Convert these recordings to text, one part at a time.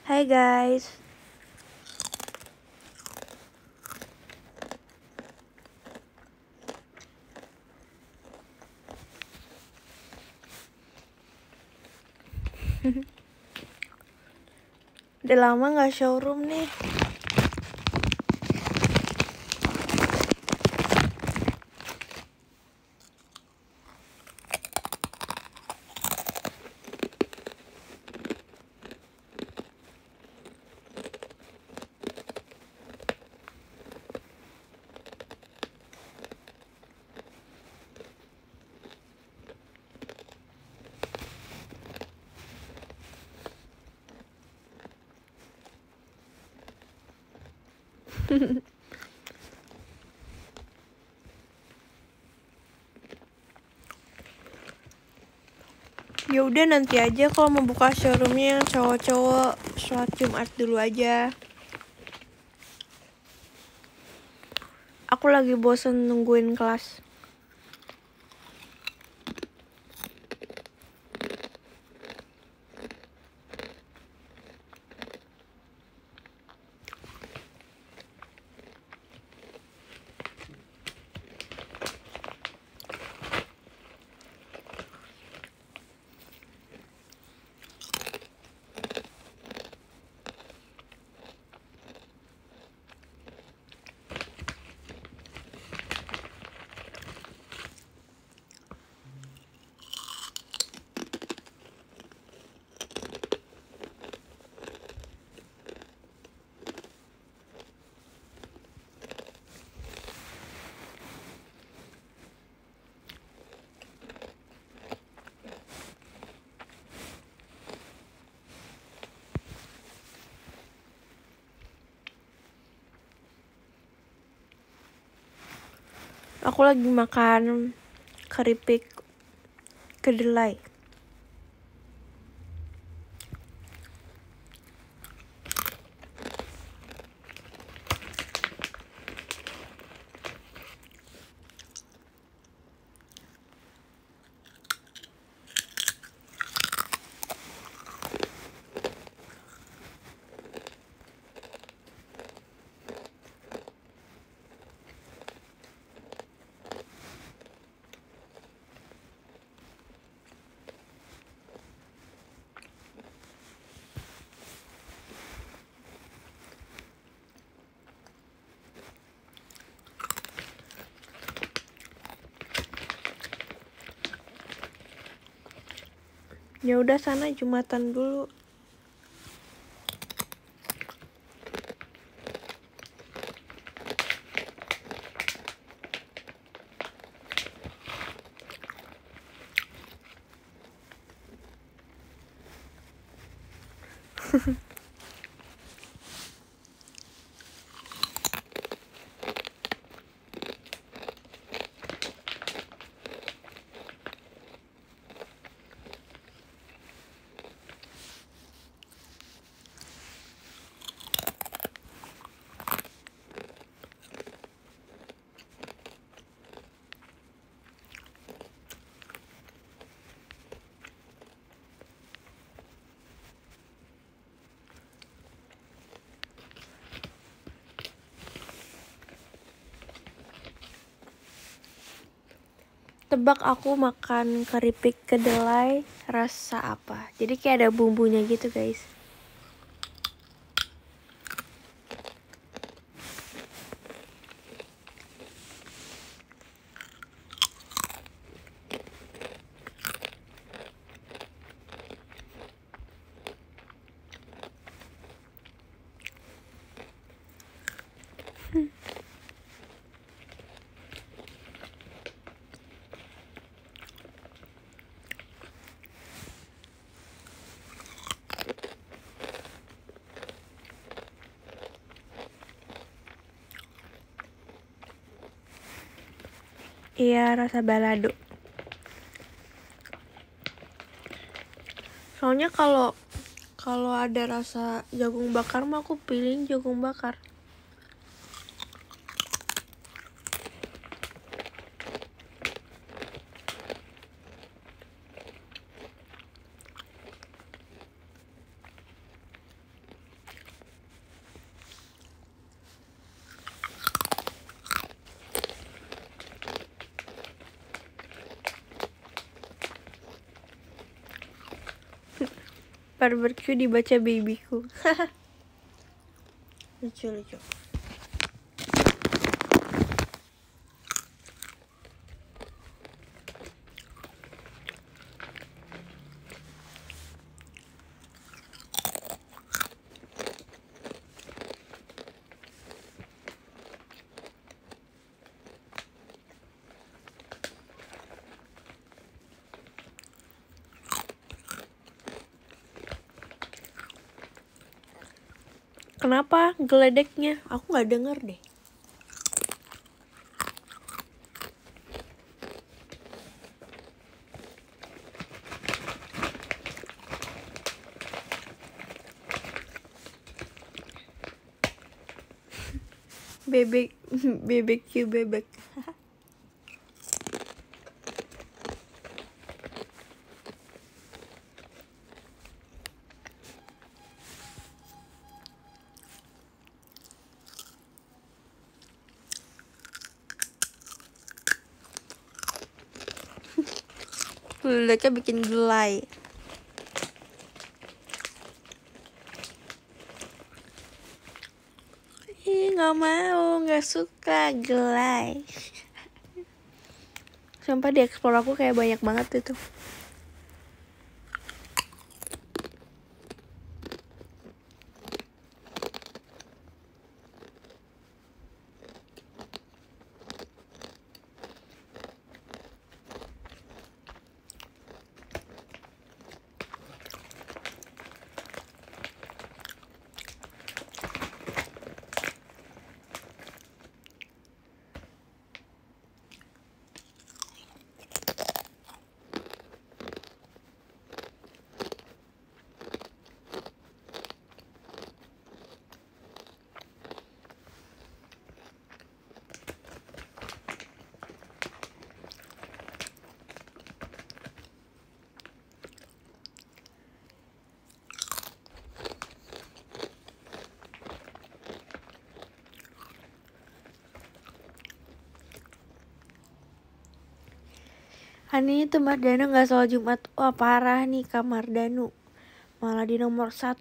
Hai guys. Udah lama gak showroom nih. Ya udah nanti aja kalau mau buka showroomnya yang cowok-cowok, sholat Jumat dulu aja. Aku lagi bosen nungguin kelas. Aku lagi makan keripik kedelai. Ya udah sana Jumatan dulu. Tebak aku makan keripik kedelai rasa apa? Jadi kayak ada bumbunya gitu guys. Iya, rasa balado. Soalnya kalau ada rasa jagung bakar mah aku pilih jagung bakar. Barbecue dibaca babyku. Lucu. Kenapa geledeknya? Aku nggak denger deh. Bebek. Geledeknya bikin gelai. Ih, nggak mau, nggak suka gelai. Sumpah di explore aku kayak banyak banget itu. Ani itu Mardanu gak sholat Jumat. Wah parah nih Kak Mardanu. Malah di nomor 1.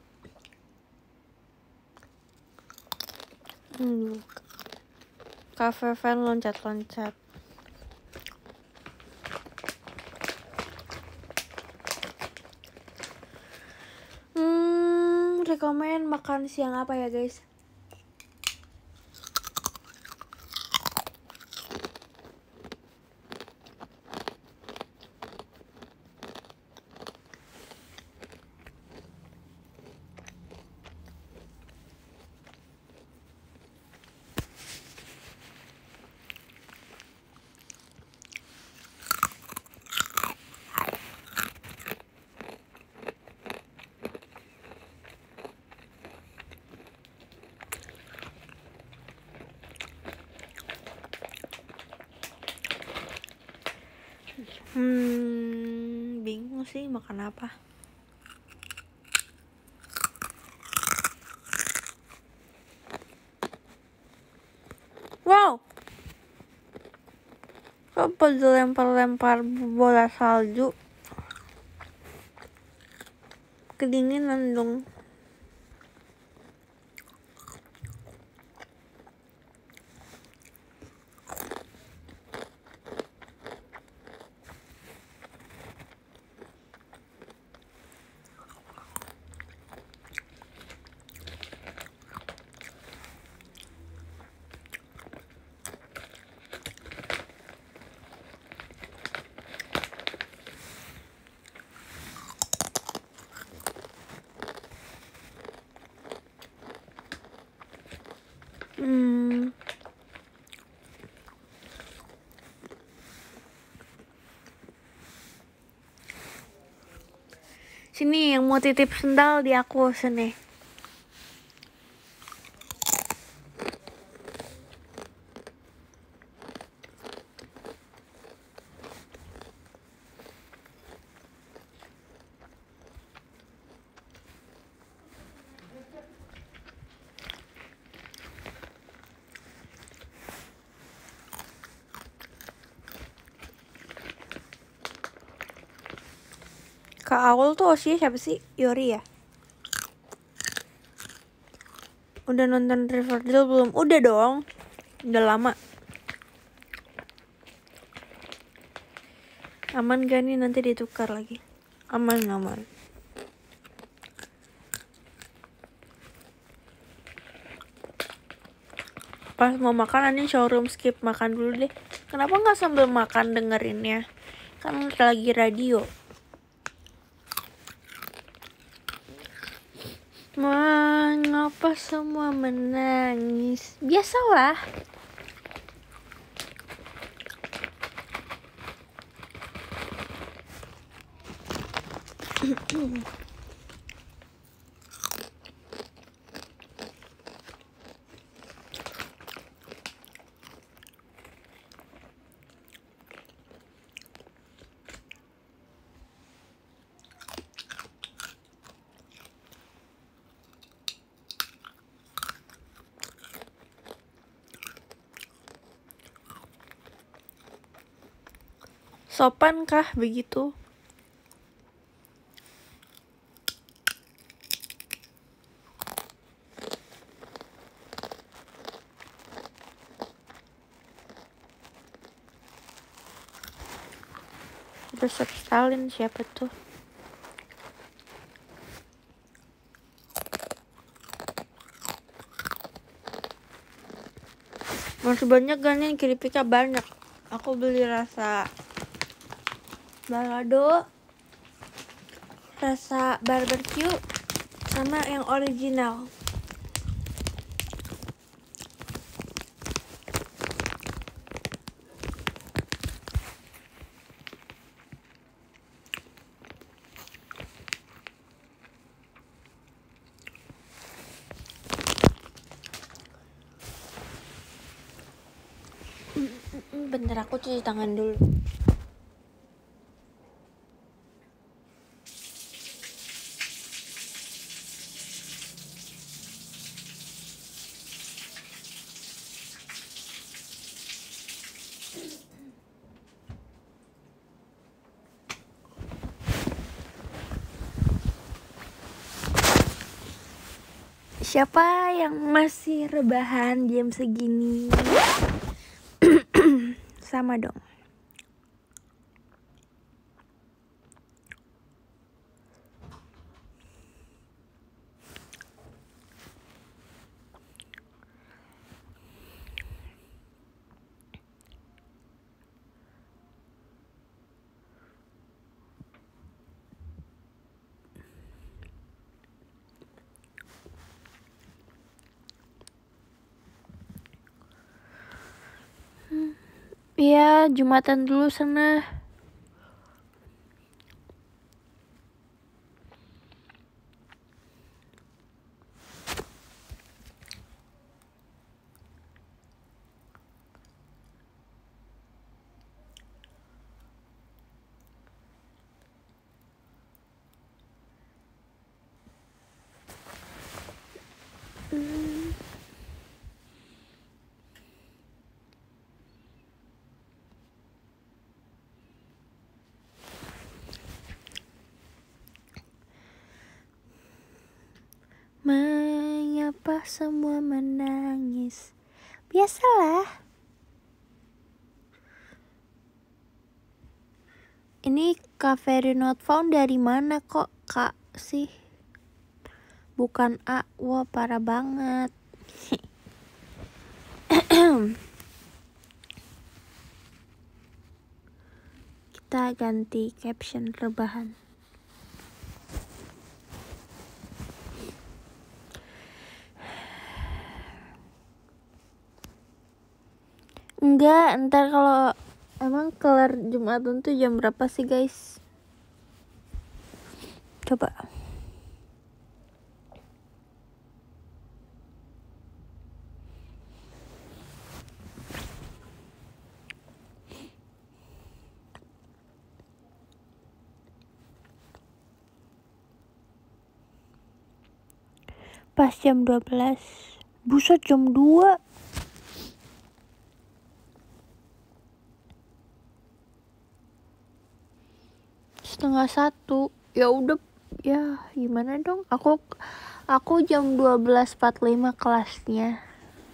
Kak Feven loncat-loncat. Rekomen makan siang apa ya guys? Bingung sih makan apa. Wow, apa dilempar-lempar bola salju? Kedinginan dong. Sini yang mau titip sendal di aku sini. Kak Aul tuh Osia siapa sih? Yori ya? Udah nonton Riverdale belum? Udah dong. Udah lama. Aman gak nih nanti ditukar lagi? Aman. Pas mau makan Anin showroom skip makan dulu deh. Kenapa gak sambil makan dengerinnya? Kan lagi radio. Mengapa semua menangis? Biasalah. Sopan kah begitu? Joseph Stalin siapa tuh? Masih banyak kan yang keripiknya banyak. Aku beli rasa balado, rasa barbecue, sama yang original. Bentar aku cuci tangan dulu. Siapa yang masih rebahan jam segini? Sama dong. Iya, Jumatan dulu sana. Mengapa semua menangis? Biasalah. Ini Cafe Not Found dari mana kok kak sih? Bukan A. Wah parah banget. Kita ganti caption rebahan. Enggak, ntar kalau emang kelar Jumatan tuh jam berapa sih guys? Coba. Pas jam 12. Buset jam 2. Setengah 1. Ya udah, ya gimana dong, aku jam 12.45 kelasnya.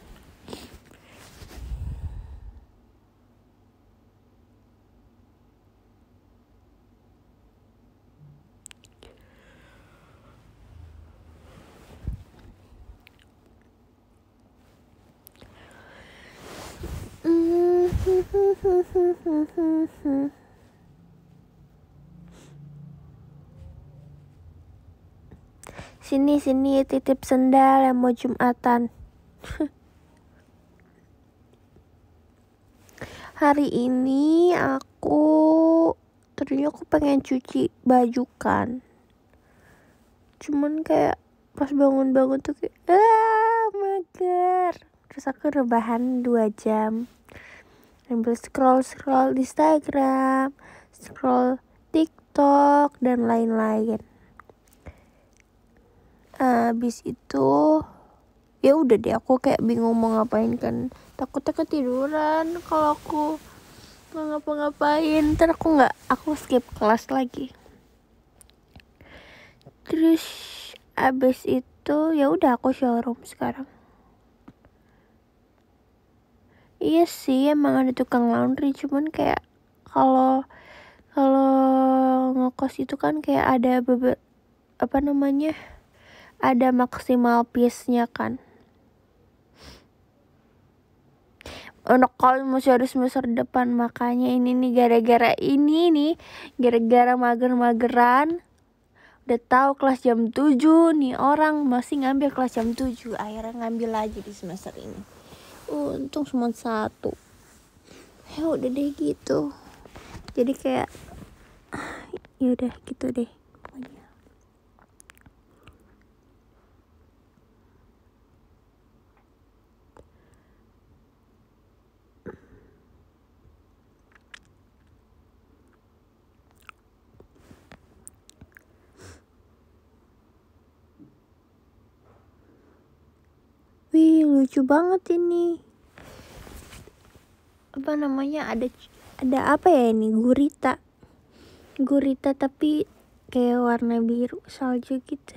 Sini titip sendal yang mau Jumatan. Hari ini tadinya aku pengen cuci baju kan, cuman kayak pas bangun-bangun tuh kayak mager. Terus aku rebahan 2 jam sambil scroll di Instagram, scroll TikTok dan lain-lain. Abis itu ya udah deh, aku kayak bingung mau ngapain kan, takutnya ketiduran kalau aku nggak ngapa-ngapain, ntar aku skip kelas lagi. Terus abis itu ya udah aku showroom sekarang. Iya sih, emang ada tukang laundry, cuman kayak kalau ngekos itu kan kayak ada ada maksimal piece-nya kan. Anak kali masih ada semester depan, makanya ini nih gara-gara mager-mageran udah tahu kelas jam 7 nih, orang masih ngambil kelas jam 7, akhirnya ngambil lagi di semester ini. Untung cuma 1. Ya udah deh gitu. Jadi kayak ya udah gitu deh pokoknya. Wih, lucu banget ini. Apa namanya, ada apa ya ini, gurita tapi kayak warna biru salju gitu.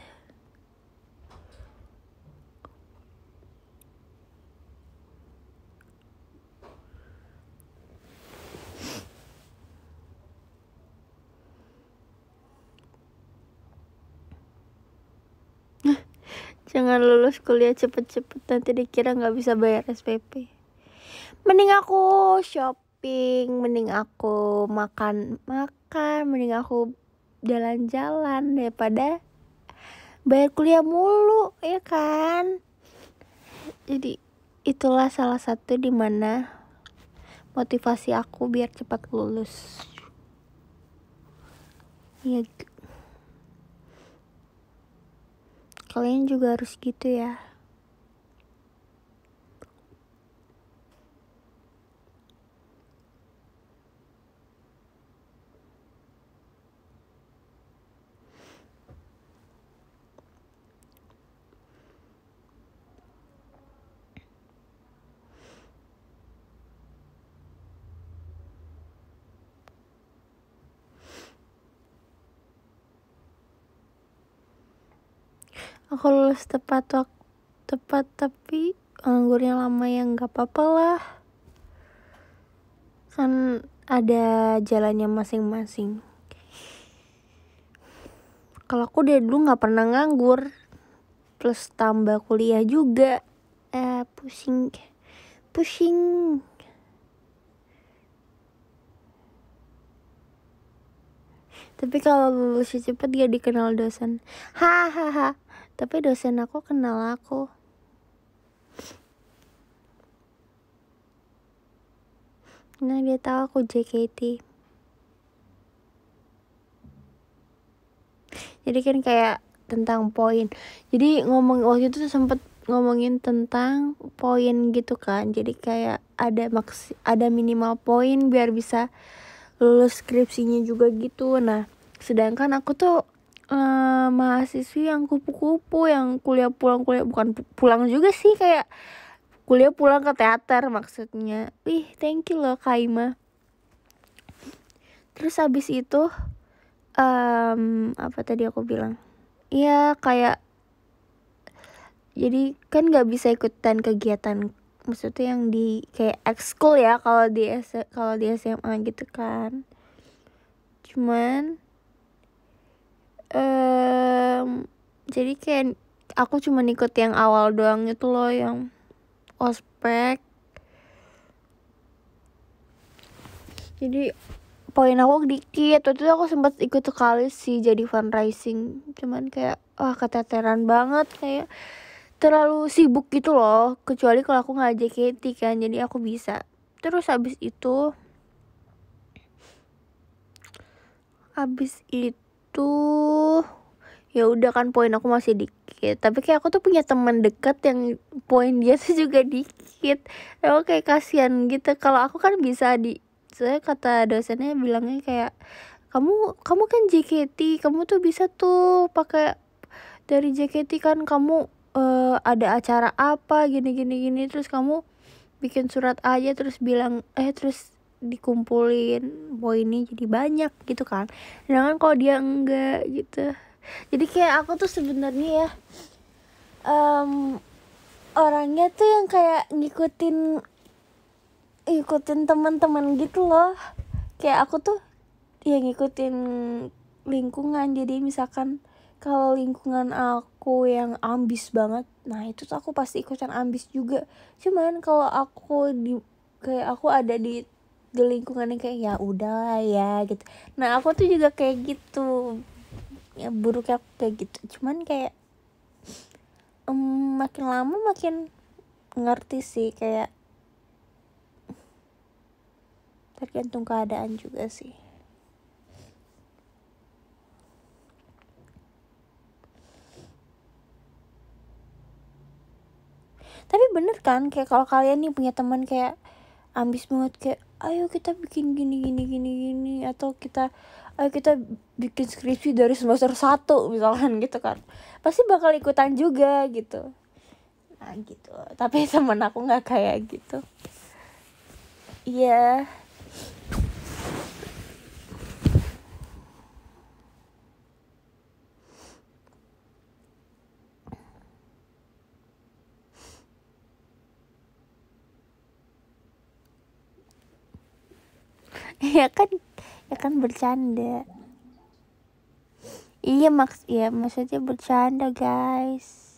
Jangan lulus kuliah cepet-cepet, nanti dikira gak bisa bayar SPP. Mending aku shopping, mending aku makan, mending aku jalan-jalan daripada bayar kuliah mulu, ya kan? Jadi itulah salah satu dimana motivasi aku biar cepat lulus. Ya, kalian juga harus gitu ya. Aku lulus tepat tapi nganggurnya lama ya nggak apa-apa lah, kan ada jalannya masing-masing. Kalau aku dari dulu nggak pernah nganggur, plus tambah kuliah juga, pusing. Tapi kalau lulusnya cepet gak dikenal dosen, hahaha. Tapi dosen aku kenal aku. Nah, dia tahu aku JKT. Jadi kan kayak tentang poin. Jadi waktu itu tuh sempet ngomongin tentang poin gitu kan. Jadi kayak ada minimal poin biar bisa lulus skripsinya juga gitu. Nah, sedangkan aku tuh mahasiswi yang kupu-kupu, yang kuliah bukan pulang juga sih, kayak kuliah pulang ke teater maksudnya. Thank you loh Kaima. Terus habis itu apa tadi aku bilang, iya kayak jadi kan nggak bisa ikutan kegiatan, maksudnya yang di kayak ekskul ya kalau di SMA gitu kan. Cuman jadi kayak aku cuma ikut yang awal doang itu loh, yang ospek. Jadi poin aku dikit. Waktu itu aku sempat ikut sekali sih jadi fundraising, cuman kayak wah keteteran banget, kayak terlalu sibuk gitu loh. Kecuali kalau aku nggak JKT kan, jadi aku bisa. Terus habis itu ya udah kan poin aku masih dikit, tapi kayak aku tuh punya teman dekat yang poin dia tuh juga dikit. Aku kayak kasihan gitu. Kalau aku kan bisa saya kata dosennya bilangnya kayak kamu kan JKT, kamu tuh bisa tuh pakai dari JKT kan, kamu ada acara apa gini gini gini, terus kamu bikin surat aja terus bilang terus dikumpulin poinnya jadi banyak gitu kan. Sedangkan kalau dia enggak gitu. Jadi kayak aku tuh sebenarnya ya orangnya tuh yang kayak ngikutin teman-teman gitu loh. Kayak aku tuh ya ngikutin lingkungan. Jadi misalkan kalau lingkungan aku yang ambis banget, nah itu tuh aku pasti ikutan ambis juga. Cuman kalau kayak aku ada di lingkungan yang kayak ya udah ya gitu. Nah aku tuh juga kayak gitu, ya buruknya aku kayak gitu. Cuman kayak makin lama makin ngerti sih, kayak tergantung keadaan juga sih. Tapi bener kan, kayak kalau kalian nih punya teman kayak ambis banget, kayak ayo kita bikin gini gini gini gini, atau ayo kita bikin skripsi dari semester 1 misalkan gitu kan, pasti bakal ikutan juga gitu. Nah gitu. Tapi temen aku nggak kayak gitu. Iya. Ya kan bercanda. Iya maksudnya bercanda guys.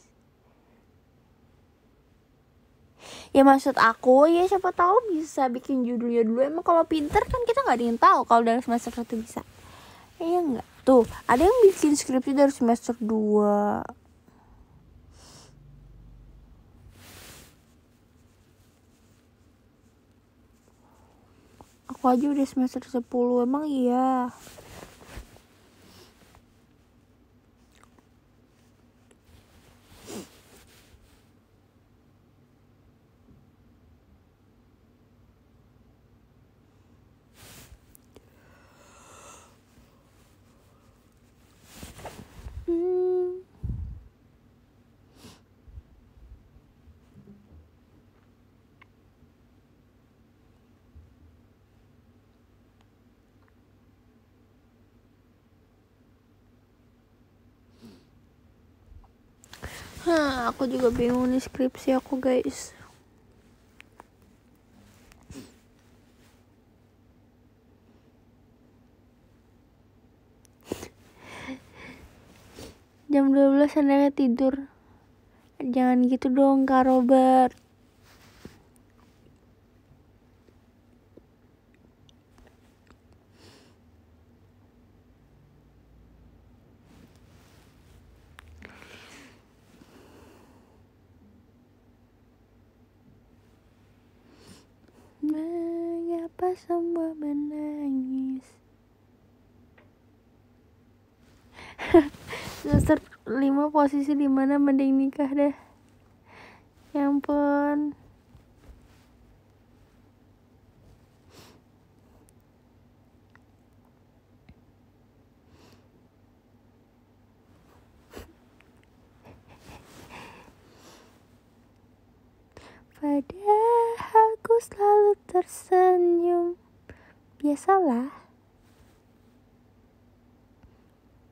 Ya maksud aku ya siapa tahu bisa bikin judulnya dulu. Emang kalau pinter kan kita nggak ada yang tahu kalau dari semester 1 bisa. Iya nggak? Tuh ada yang bikin skripsi dari semester 2. Aku aja udah semester 10. Emang iya. Aku juga bingung nih skripsi aku guys. Jam 12 anaknya tidur. Jangan gitu dong Kak Robert. Mengapa semua menangis? Semester 5 posisi dimana mending nikah deh. Ya ampun. Padahal aku selalu tersenyum. Biasalah.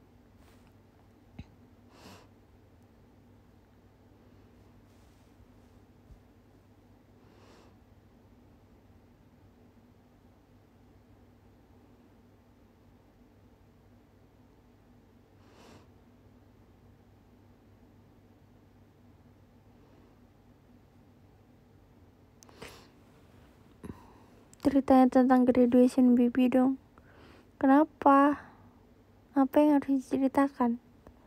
ceritanya tentang graduation Bibi dong. Kenapa? Apa yang harus diceritakan?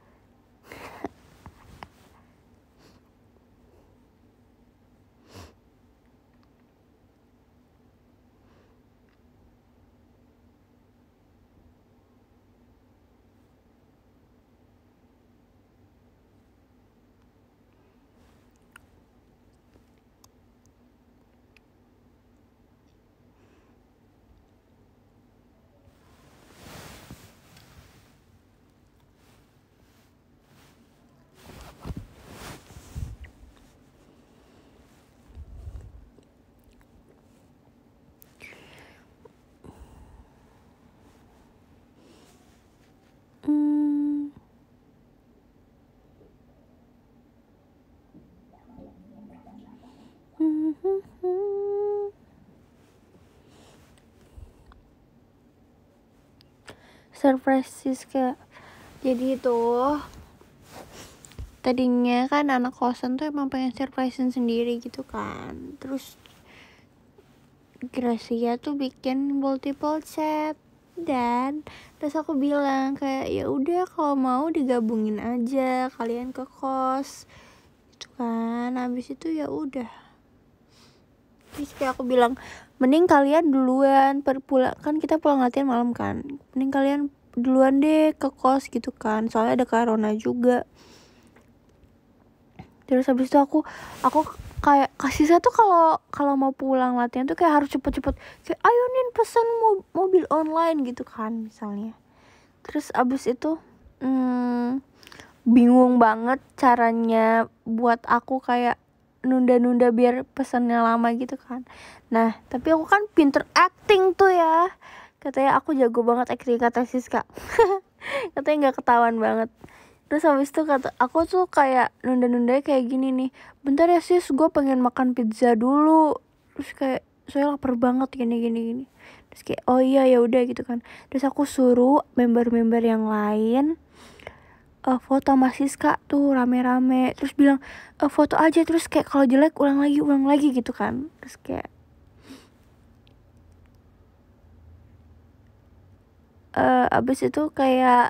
Surprise Siska. Jadi tuh tadinya kan anak kosan tuh emang pengen surprisein sendiri gitu kan. Terus Gracia tuh bikin multiple chat, dan terus aku bilang kayak ya udah kalau mau digabungin aja kalian ke kos gitu kan. Habis itu ya udah, terus kayak aku bilang mending kalian duluan pulang, kan kita pulang latihan malam kan, mending kalian duluan deh ke kos gitu kan, soalnya ada Karona juga. Terus habis itu aku kayak kasih saya tuh kalau mau pulang latihan tuh kayak harus cepet-cepet, kayak ayo nih pesan mobil online gitu kan misalnya. Terus abis itu bingung banget caranya buat aku kayak nunda-nunda biar pesannya lama gitu kan. Nah tapi aku kan pinter acting tuh ya, katanya aku jago banget acting kata Siska. Katanya nggak ketahuan banget. Terus habis itu kata aku tuh kayak nunda-nunda kayak gini nih, bentar ya sis, gue pengen makan pizza dulu. Terus kayak saya lapar banget gini. Terus kayak oh iya ya udah gitu kan. Terus aku suruh member-member yang lain foto sama Siska tuh rame-rame. Terus bilang foto aja, terus kayak kalau jelek ulang lagi gitu kan. Terus kayak abis itu kayak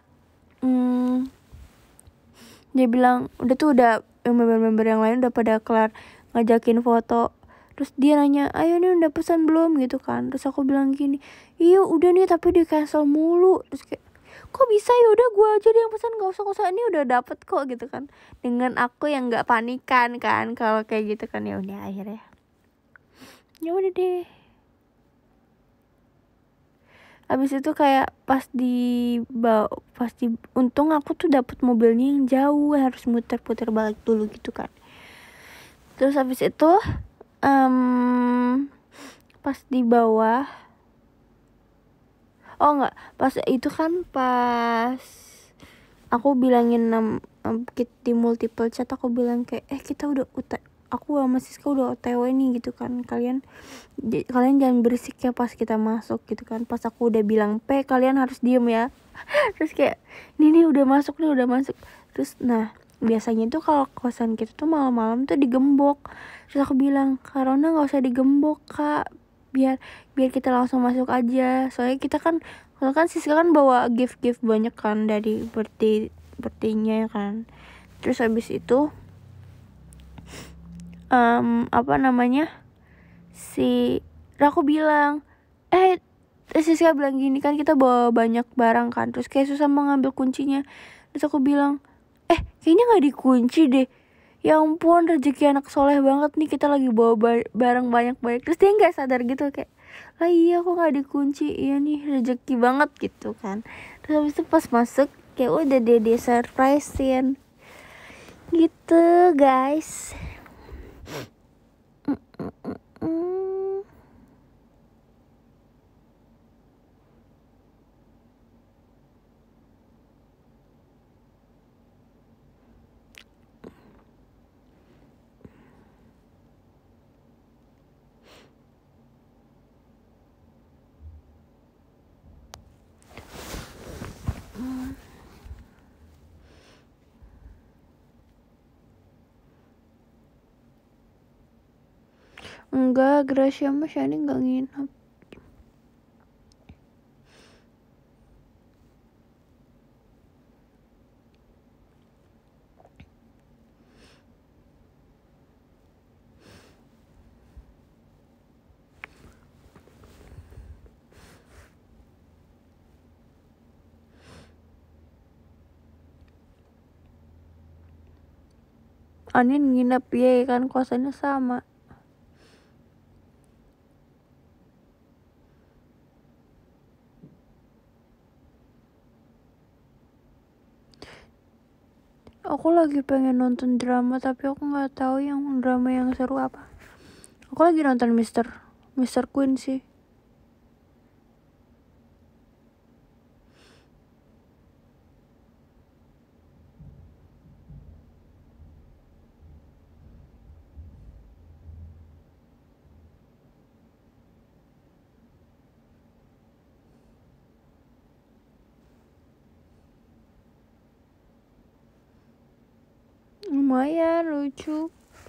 dia bilang udah member-member yang lain udah pada kelar ngajakin foto. Terus dia nanya, ayo nih udah pesan belum gitu kan. Terus aku bilang gini, iya udah nih tapi di cancel mulu. Terus kayak kok bisa, ya udah gue aja deh yang pesan, gak usah ini udah dapet kok gitu kan. Dengan aku yang nggak panikan kan kalau kayak gitu kan. Ya udah akhirnya ya udah deh. Habis itu kayak pas untung aku tuh dapet mobilnya yang jauh, harus muter-puter balik dulu gitu kan. Terus habis itu pas di bawah, pas itu kan pas aku bilangin di multiple chat, aku bilang kayak kita udah aku sama Siska udah OTW nih gitu kan, kalian jangan berisik ya pas kita masuk gitu kan. Pas aku udah bilang kalian harus diem ya. Terus kayak ini udah masuk. Terus nah biasanya tuh kalau kosan kita tuh malam-malam tuh digembok. Terus aku bilang, Karona nggak usah digembok kak, biar kita langsung masuk aja. Soalnya Siska kan bawa gift banyak kan dari birthday-nya kan. Terus habis itu aku bilang Siska bilang gini kan, kita bawa banyak barang kan, terus kayak susah mau ngambil kuncinya. Terus aku bilang kayaknya nggak dikunci deh. Ya ampun, rezeki anak soleh banget nih, kita lagi bawa barang banyak. Terus dia nggak sadar gitu kayak lah iya kok nggak dikunci, iya nih rezeki banget gitu kan. Terus habis itu pas masuk kayak udah dia surprisein gitu guys. Enggak, Gracia sama Shani nggak nginep. Anin nginep ya kan, kosannya sama. Aku lagi pengen nonton drama tapi aku nggak tahu yang drama yang seru apa. Aku lagi nonton Mister Queen sih. Lumayan lucu.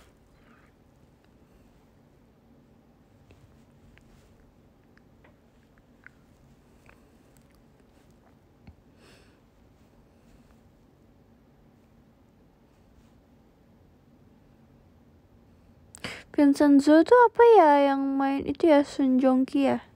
Vincenzo itu apa ya yang main itu ya, Sun Joong Ki ya?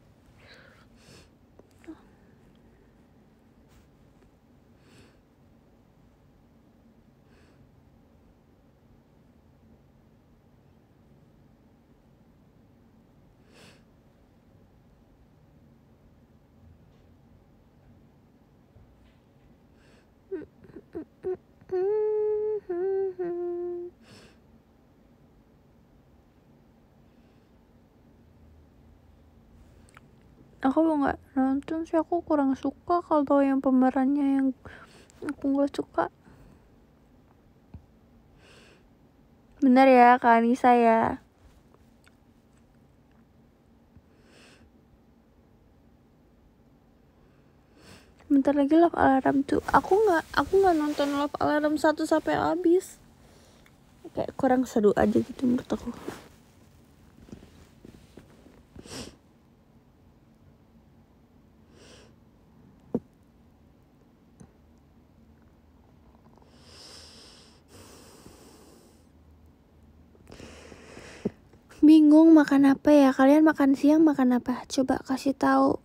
Aku nggak nonton sih, aku kurang suka kalau yang pemerannya yang aku nggak suka. Bener ya Kak Anissa ya. Bentar lagi Love Alarm tuh. Aku nggak nonton Love Alarm 1 sampai habis. Kayak kurang seru aja gitu menurut aku. Bingung makan apa ya? Kalian makan siang makan apa? Coba kasih tahu.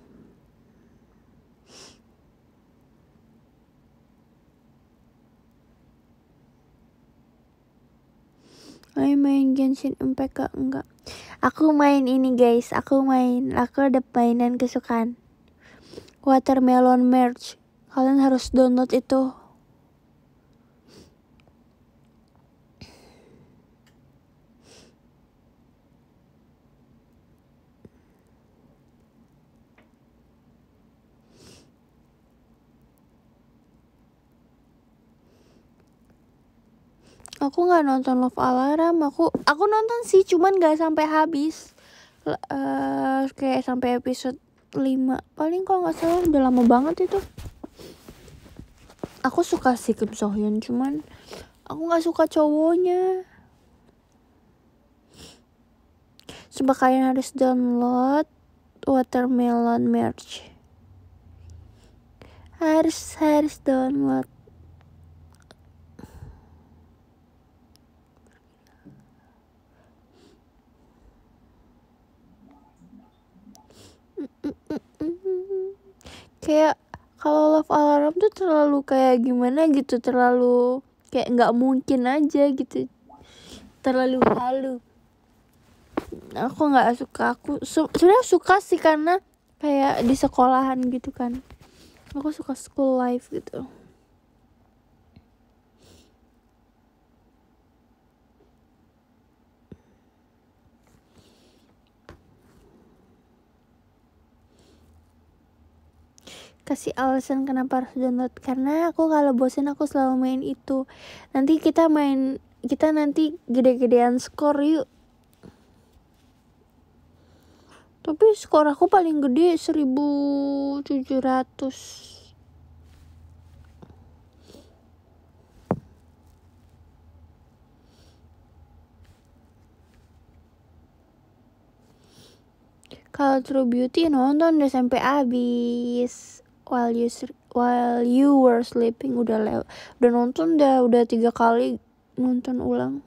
Main Genshin Impact gak? Enggak. Aku main ini guys. Aku ada mainan kesukaan. Watermelon Merge. Kalian harus download itu. Aku nggak nonton Love Alarm. Aku nonton sih, cuman nggak sampai habis. Kayak sampai episode 5. Paling kalau nggak salah udah lama banget itu. Aku suka si Kim So Hyun, cuman aku nggak suka cowoknya. Coba kalian harus download Watermelon Merge. Harus download. Kayak kalau Love Alarm tuh terlalu kayak gimana gitu, terlalu kayak nggak mungkin aja gitu, terlalu halu. Aku nggak suka. Aku sebenarnya suka sih karena kayak di sekolahan gitu kan. Aku suka school life gitu. Kasih alasan kenapa harus download. Karena aku kalau bosen aku selalu main itu. Nanti kita nanti gede-gedean skor yuk. Tapi skor aku paling gede 1700. Kalau True Beauty nonton udah sampai habis. While you were sleeping udah nonton udah 3 kali nonton ulang.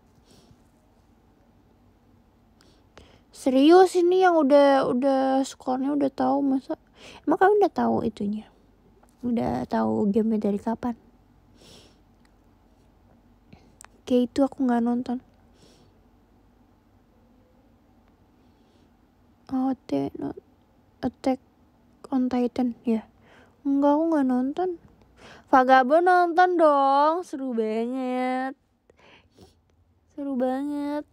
Serius ini yang udah skornya udah tahu, masa emang kalian udah tahu itunya, udah tahu game dari kapan? kayak itu aku nggak nonton. Attack on Titan ya. Enggak, aku nggak nonton. Vagabond nonton dong, seru banget. Seru banget.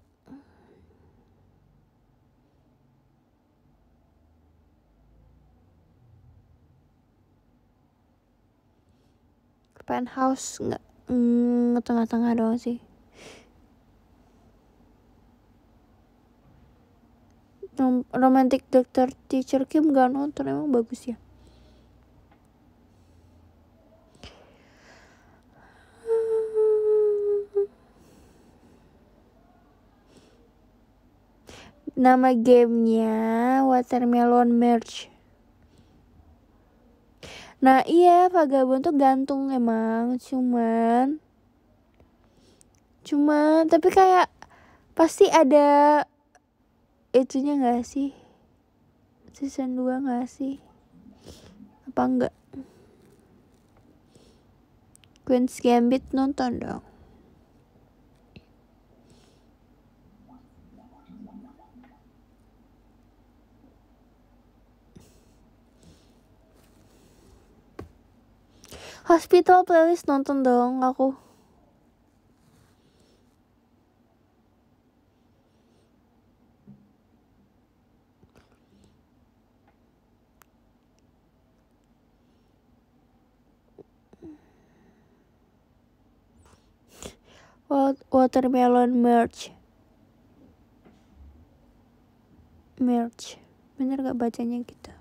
Penthouse nggak, tengah-tengah doang sih. Romantic Doctor Teacher Kim nggak nonton, emang bagus ya. Nama gamenya Watermelon Merge. Nah iya, Vagabond tuh gantung emang, cuman tapi kayak pasti ada itunya gak sih, season 2 gak sih, apa enggak? Queen's Gambit nonton dong. Hospital Playlist nonton dong aku. Watermelon Merge. Bener gak bacanya gitu?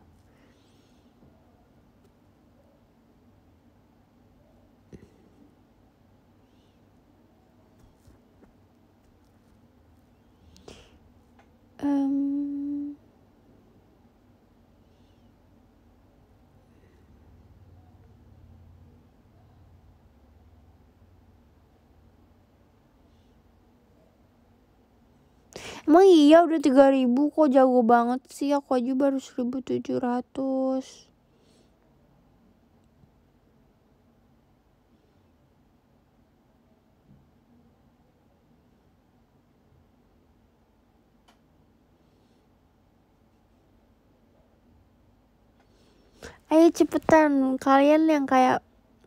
Emang iya udah 3.000, kok jago banget sih, aku aja baru 1.700. Ayo cepetan, kalian yang kayak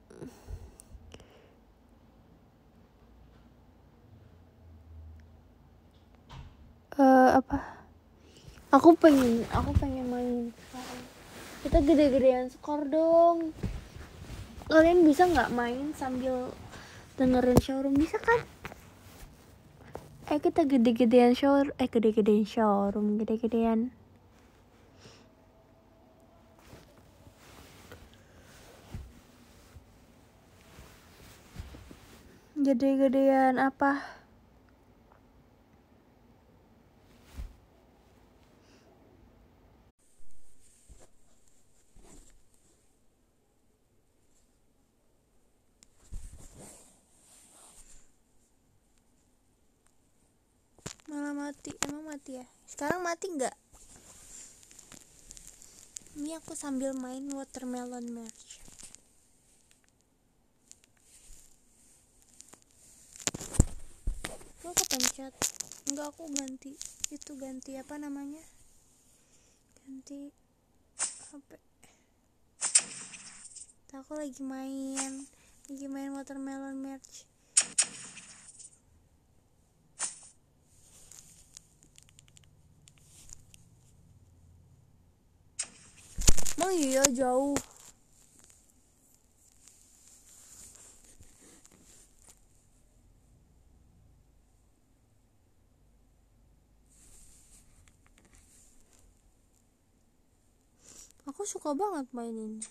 apa? Aku pengen main sekarang. Kita gede-gedean skor dong. Kalian bisa nggak main sambil dengerin showroom, bisa kan? Kita gede-gedean showroom, gede-gedean. Gede-gedean apa? Malah mati, emang mati ya? Sekarang mati nggak? Ini aku sambil main Watermelon Merge. Gue kepencet. Enggak, aku ganti apa namanya? Ganti HP. Aku lagi main Watermelon Merge. Oh iya, jauh. Aku suka banget main ini.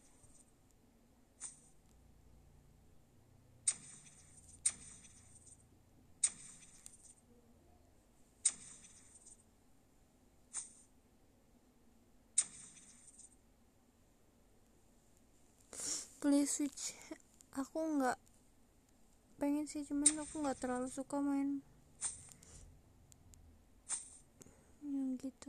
Please switch. Aku nggak pengen sih, cuman aku nggak terlalu suka main yang gitu.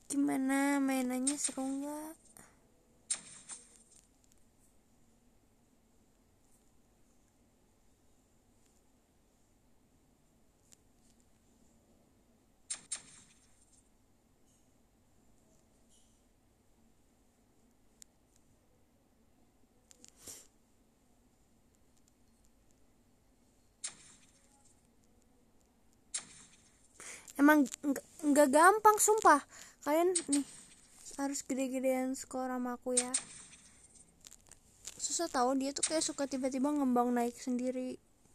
Gimana mainannya, seru nggak? Emang nggak gampang sumpah. Kalian nih harus gede-gedean skor sama aku ya. Susah tahu, dia tuh kayak suka tiba-tiba ngembang naik sendiri.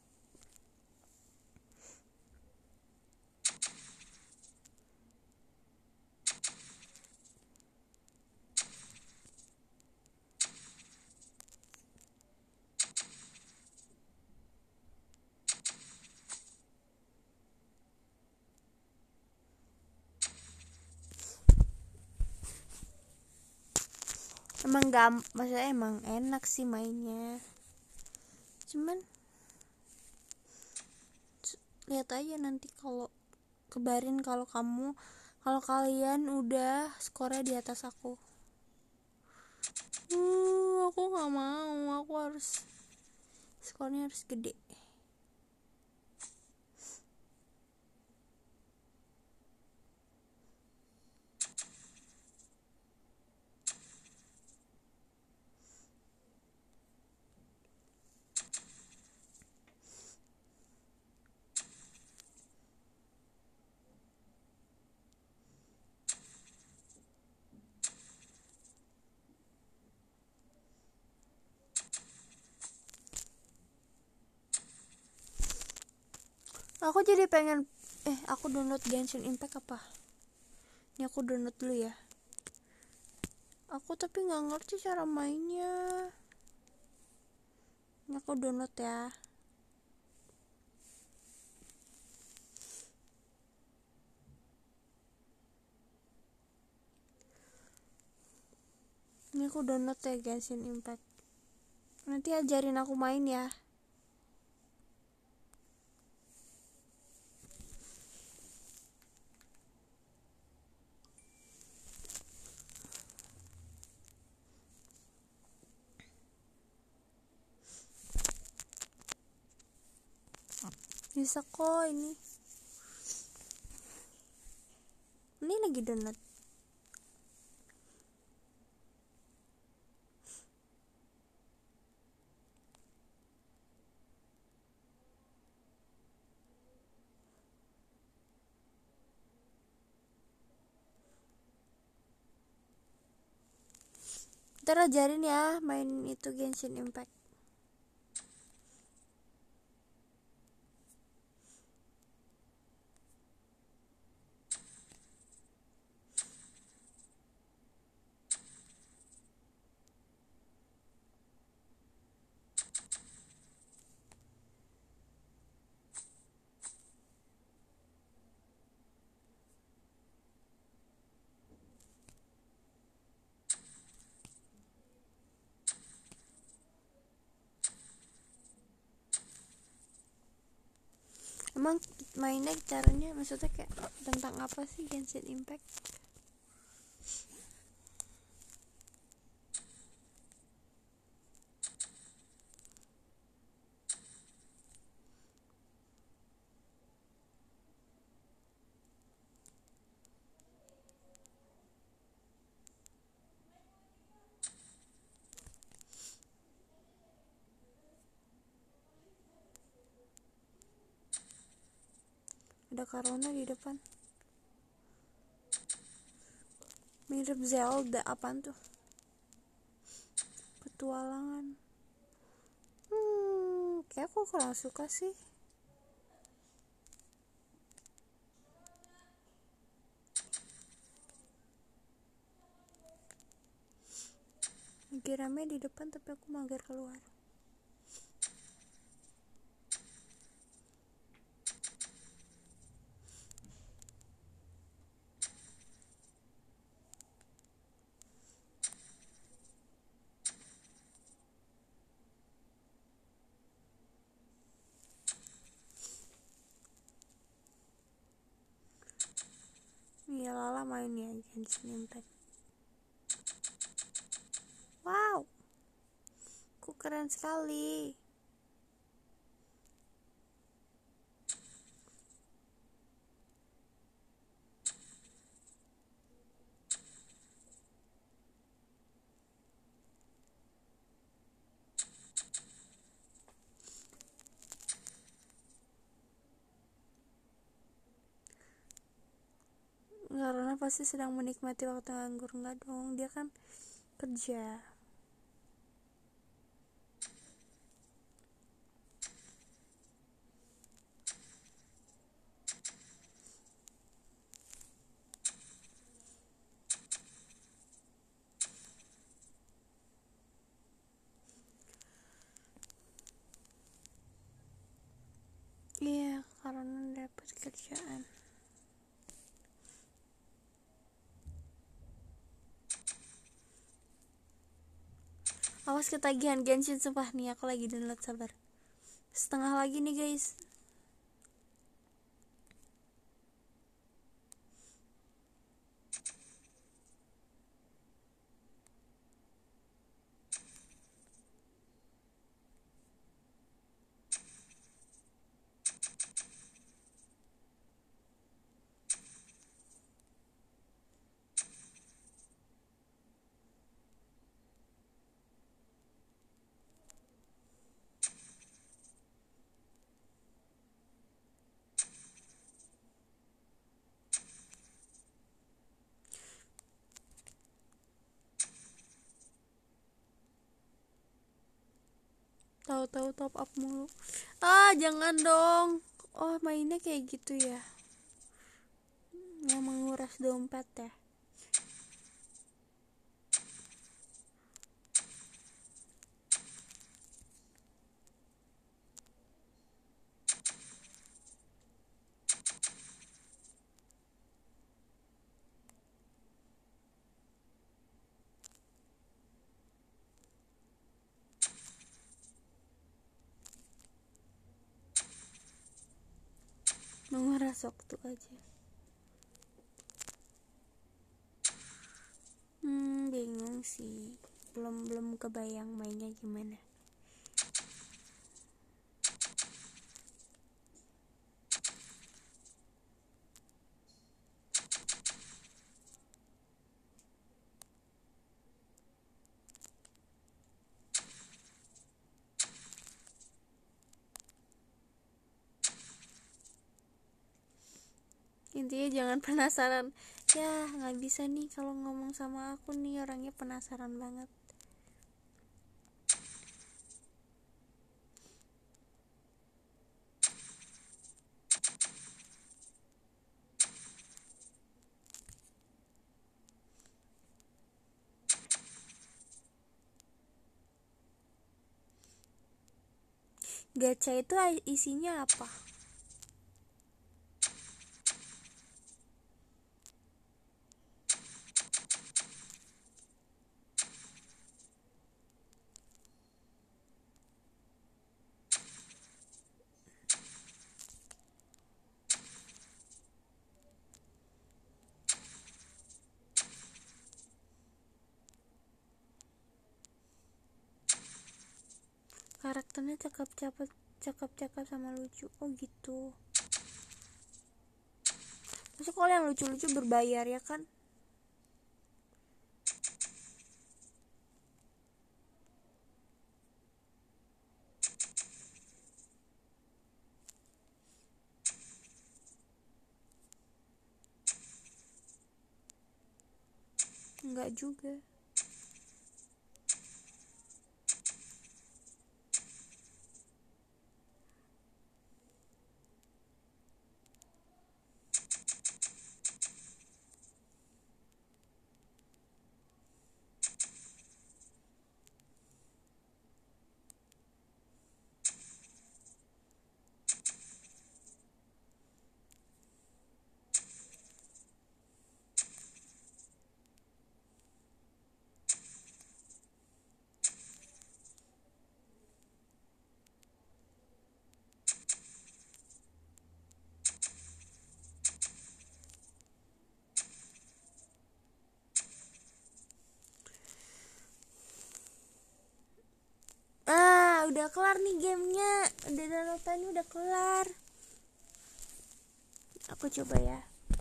Maksudnya emang enak sih mainnya, cuman lihat aja nanti kalau kebarin kalau kalian udah skornya di atas aku. Aku nggak mau, aku harus skornya harus gede. Aku jadi pengen aku download Genshin Impact apa? Ini aku download dulu ya. Aku tapi nggak ngerti cara mainnya. Ini aku download ya. Ini aku download ya Genshin Impact. Nanti ajarin aku main ya. Bisa kok ini. Ini lagi download. Ntar ajarin ya main itu Genshin Impact. Emang mainnya caranya maksudnya kayak tentang apa sih Genshin Impact? Ada Karona di depan. Mirip Zelda, apaan tuh? Petualangan. Kayak aku kurang suka sih. Lagi rame di depan tapi aku mager keluar. ya Lala main ya Genshin Impact. Wow, kok keren sekali. Karena pasti sedang menikmati waktu nganggur. Enggak dong, dia kan kerja. Iya, karena dapat kerjaan. Awas ketagihan Genshin, sumpah nih aku lagi download, sabar. Setengah lagi nih guys. Tahu-tahu top up mulu. Jangan dong. Oh, mainnya kayak gitu ya. Yang menguras dompet ya. Menguras waktu aja. Bingung sih. Belum kebayang mainnya gimana. Intinya jangan penasaran. Ya nggak bisa nih kalau ngomong sama aku nih, orangnya penasaran banget. Gacha itu isinya apa? Karakternya cakep-cakep sama lucu. Oh gitu. Maksudnya kalau yang lucu-lucu berbayar ya kan? Enggak juga. udah kelar nih gamenya, udah downloadannya udah kelar. Aku coba ya.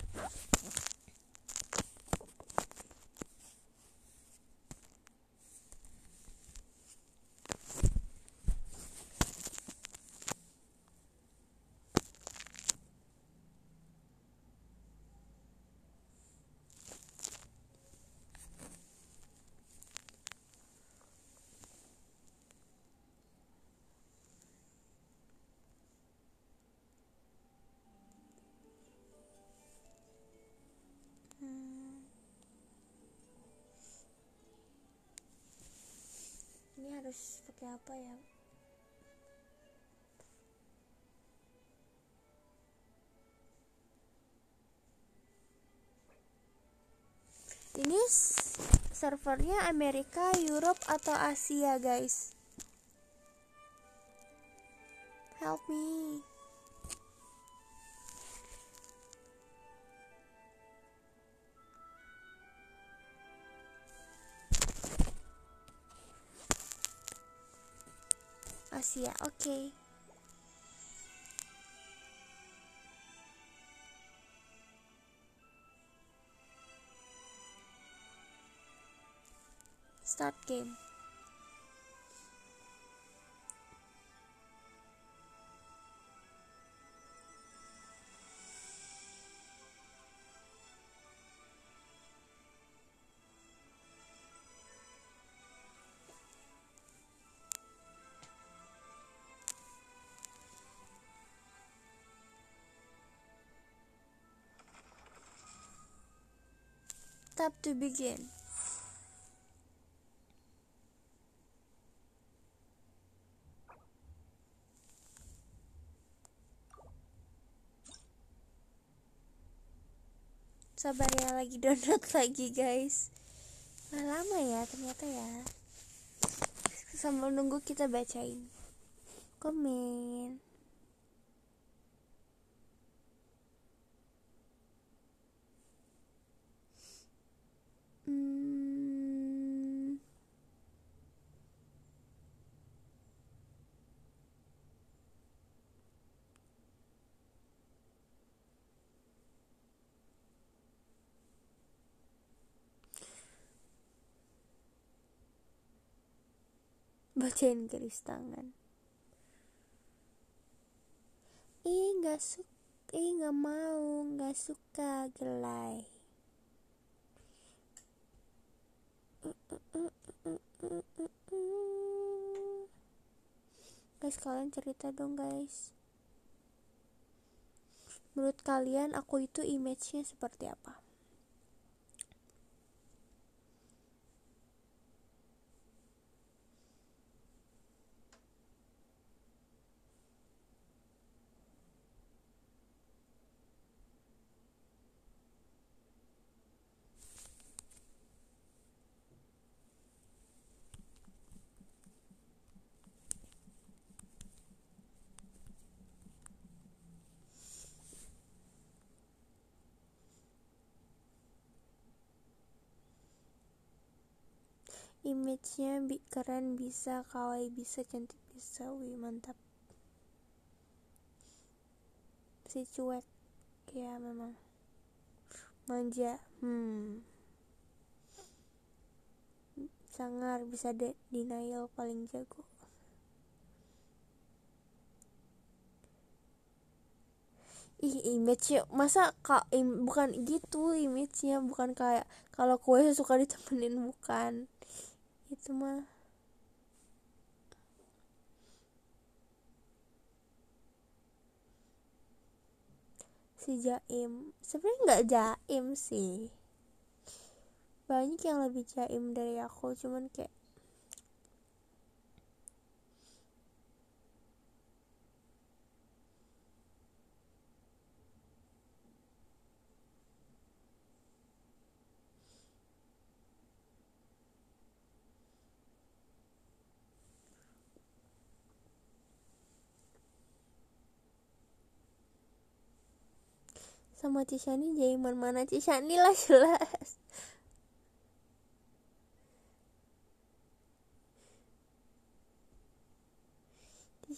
Ini harus pakai apa ya? Ini servernya Amerika, Europe atau Asia, guys? Help me. Asia, oke. Start game. Tap to begin. Sabar ya, lagi download lagi, guys. Nah, lama ya ternyata ya. Sambil nunggu kita bacain komen. Bacain garis tangan. Nggak mau, nggak suka gelai. Guys, kalian cerita dong, guys. Menurut kalian aku itu image-nya seperti apa? Image-nya keren, bisa kawaii, bisa cantik, bisa wih mantap. Si cuek ya, memang manja. Sangar, bisa denial, paling jago. Image-nya masa bukan gitu image-nya, bukan kayak kalau kue suka ditemenin, bukan itu mah. Si jaim sebenarnya nggak jaim sih, banyak yang lebih jaim dari aku, cuman kayak sama Cishani jaiman mana? Cishani lah jelas.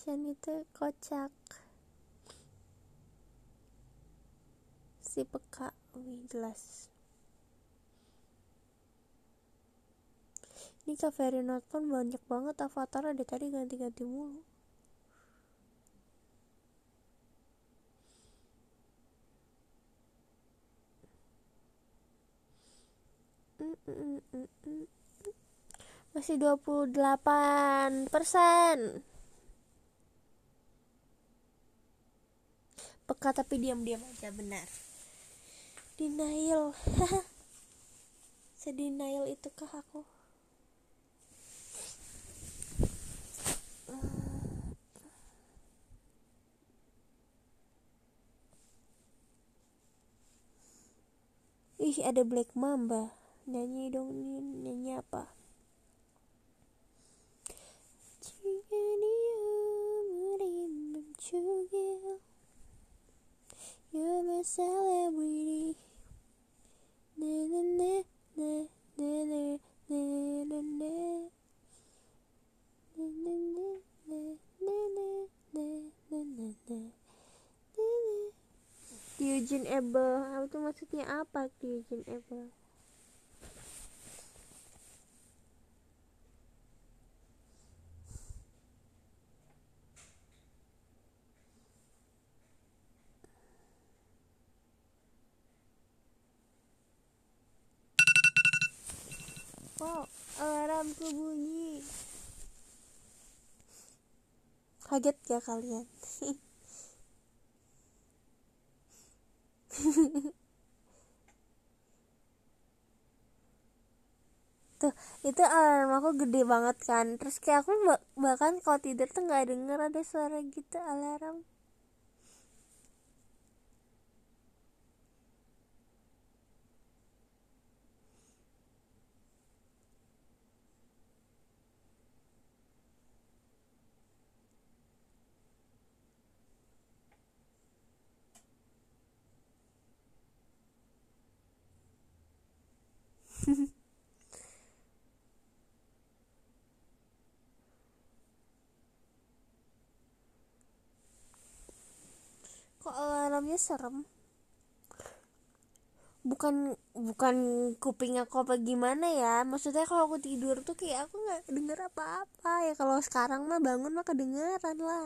Shan itu kocak. Si peka, wih jelas. Ini Cafe Notpon banyak banget avatar, ada tadi ganti-ganti mulu. Masih 28%. Peka tapi diam-diam aja, benar. Denial. Sedenial itukah aku? Ih, ada Black Mamba. Nyanyi dong, nyanyi apa? You're my celebrity. Eugene Abel, itu maksudnya apa Eugene Abel? Oh, alarmku bunyi. Kaget ya kalian? Tuh, itu alarm aku gede banget kan. Terus kayak aku bahkan kalau tidur tuh nggak denger ada suara gitu alarm. Kok alarmnya serem? Bukan kuping aku apa gimana ya, maksudnya kalau aku tidur tuh kayak aku nggak denger apa-apa ya. Kalau sekarang mah bangun mah kedengeran lah.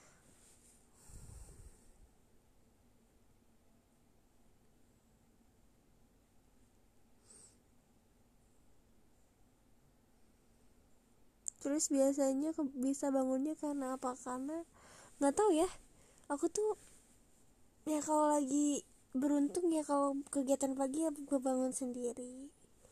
Terus biasanya bisa bangunnya karena apa? Karena nggak tahu ya, aku tuh ya kalau lagi beruntung ya kalau kegiatan pagi ya gue bangun sendiri.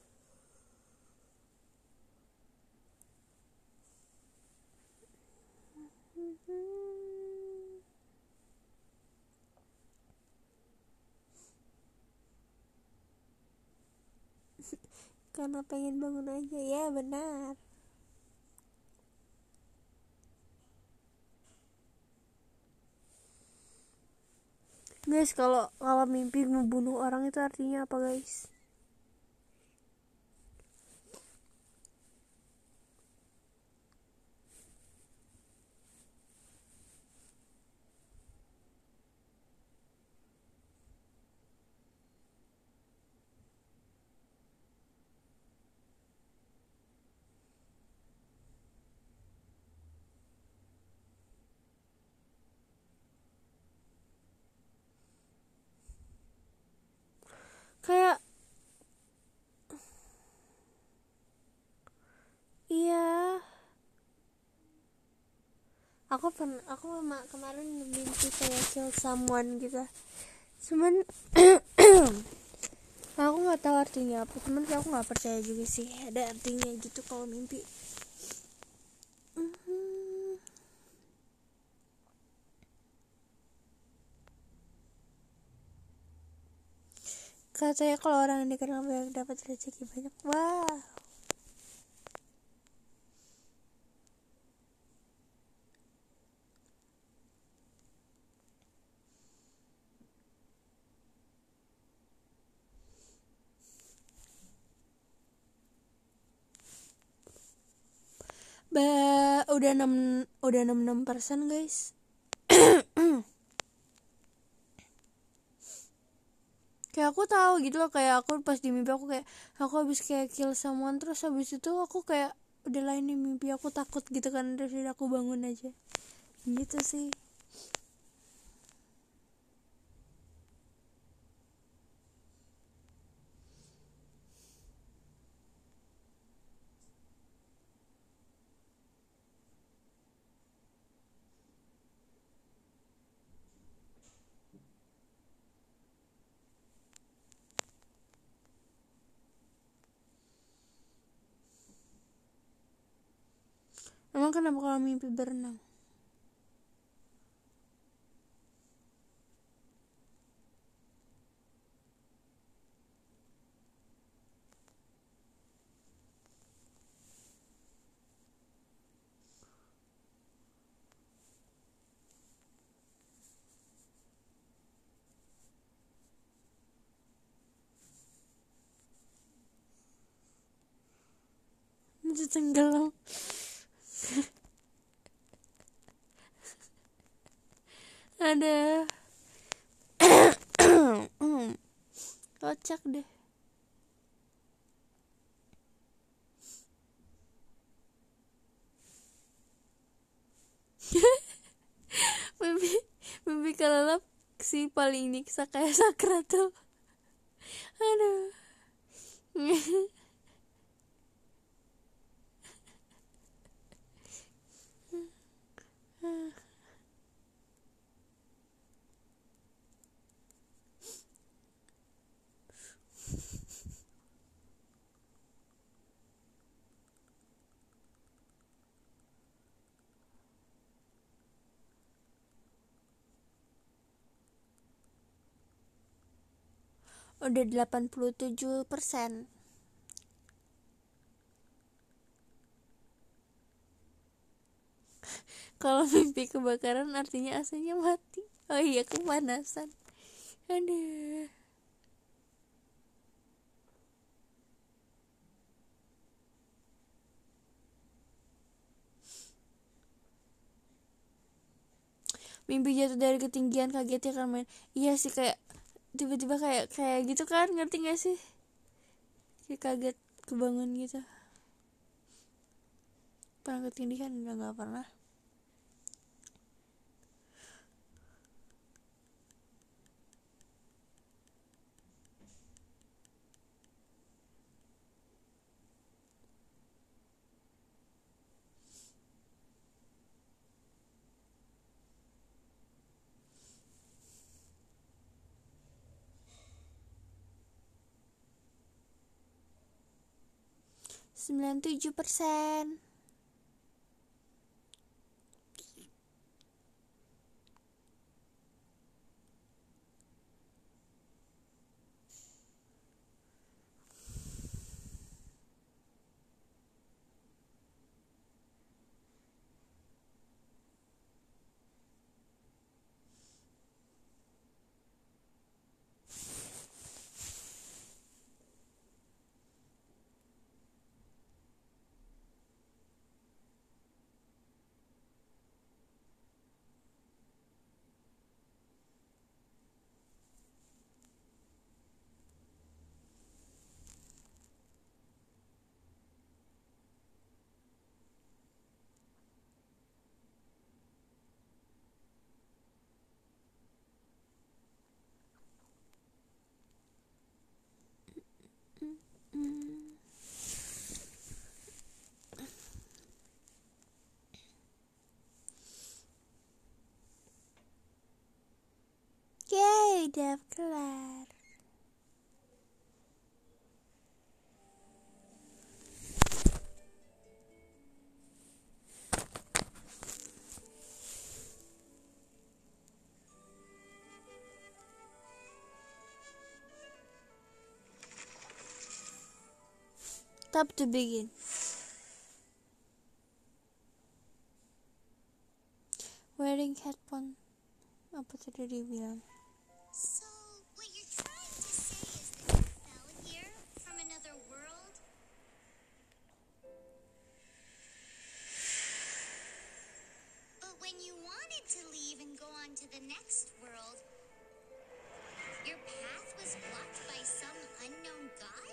Karena pengen bangun aja, ya benar. Guys, kalau mimpi membunuh orang itu artinya apa guys? Kayak iya, aku kemarin mimpi kayak kill someone gitu. Cuman aku nggak tahu artinya apa. Cuman aku nggak percaya juga sih ada artinya gitu kalau mimpi. Katanya kalau orang yang dikenal banyak dapat rezeki banyak. Wah. udah 66% guys. Kayak aku tahu gitu loh, kayak aku pas di mimpi aku kayak aku habis kayak kill someone, terus habis itu aku kayak udah lain di mimpi aku takut gitu kan, terus udah aku bangun aja gitu sih. Emang kenapa kalau mimpi berenang? Itu tenggelam. Ada kocak deh. mimpi mimpi kelelap si paling nyiksa kayak Sakra tuh. Aduh. Udah 87%. Kalau mimpi kebakaran artinya AC-nya mati. Oh iya, kepanasan. Aduh. Mimpi jatuh dari ketinggian, kaget ya kan main. Iya sih, kayak tiba-tiba kayak gitu kan, ngerti gak sih? Kayak kaget kebangun gitu. Pernah ketinggian? Enggak pernah. Sembilan 97%. Yeay, udah kelar. Tap to begin. Wearing headphone. Apa tadi dibilang? So, what you're trying to say is that you fell here from another world? on to the next world. Your path was blocked by some unknown god?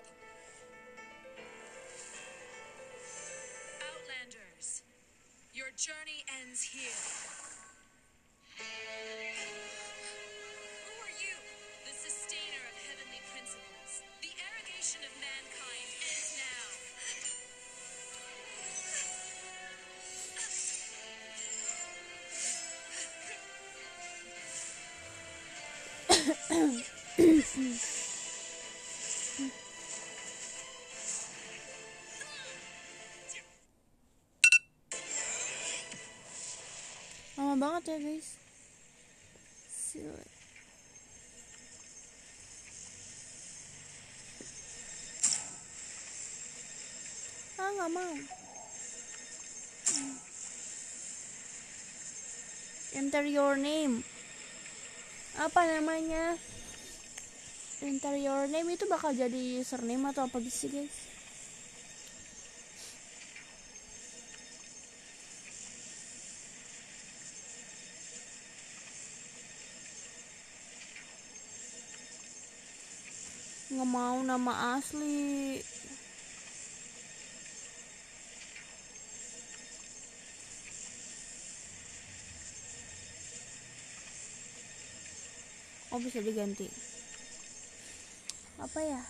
Outlanders, your journey ends here. Who are you? The sustainer of heavenly principles. The arrogation of mankind ends now. Lama banget ya guys. Nggak mau. Enter your name. Apa namanya? Enter your name itu bakal jadi username atau apa gitu sih guys? Nggak mau nama asli. Oh, bisa diganti. Apa ya?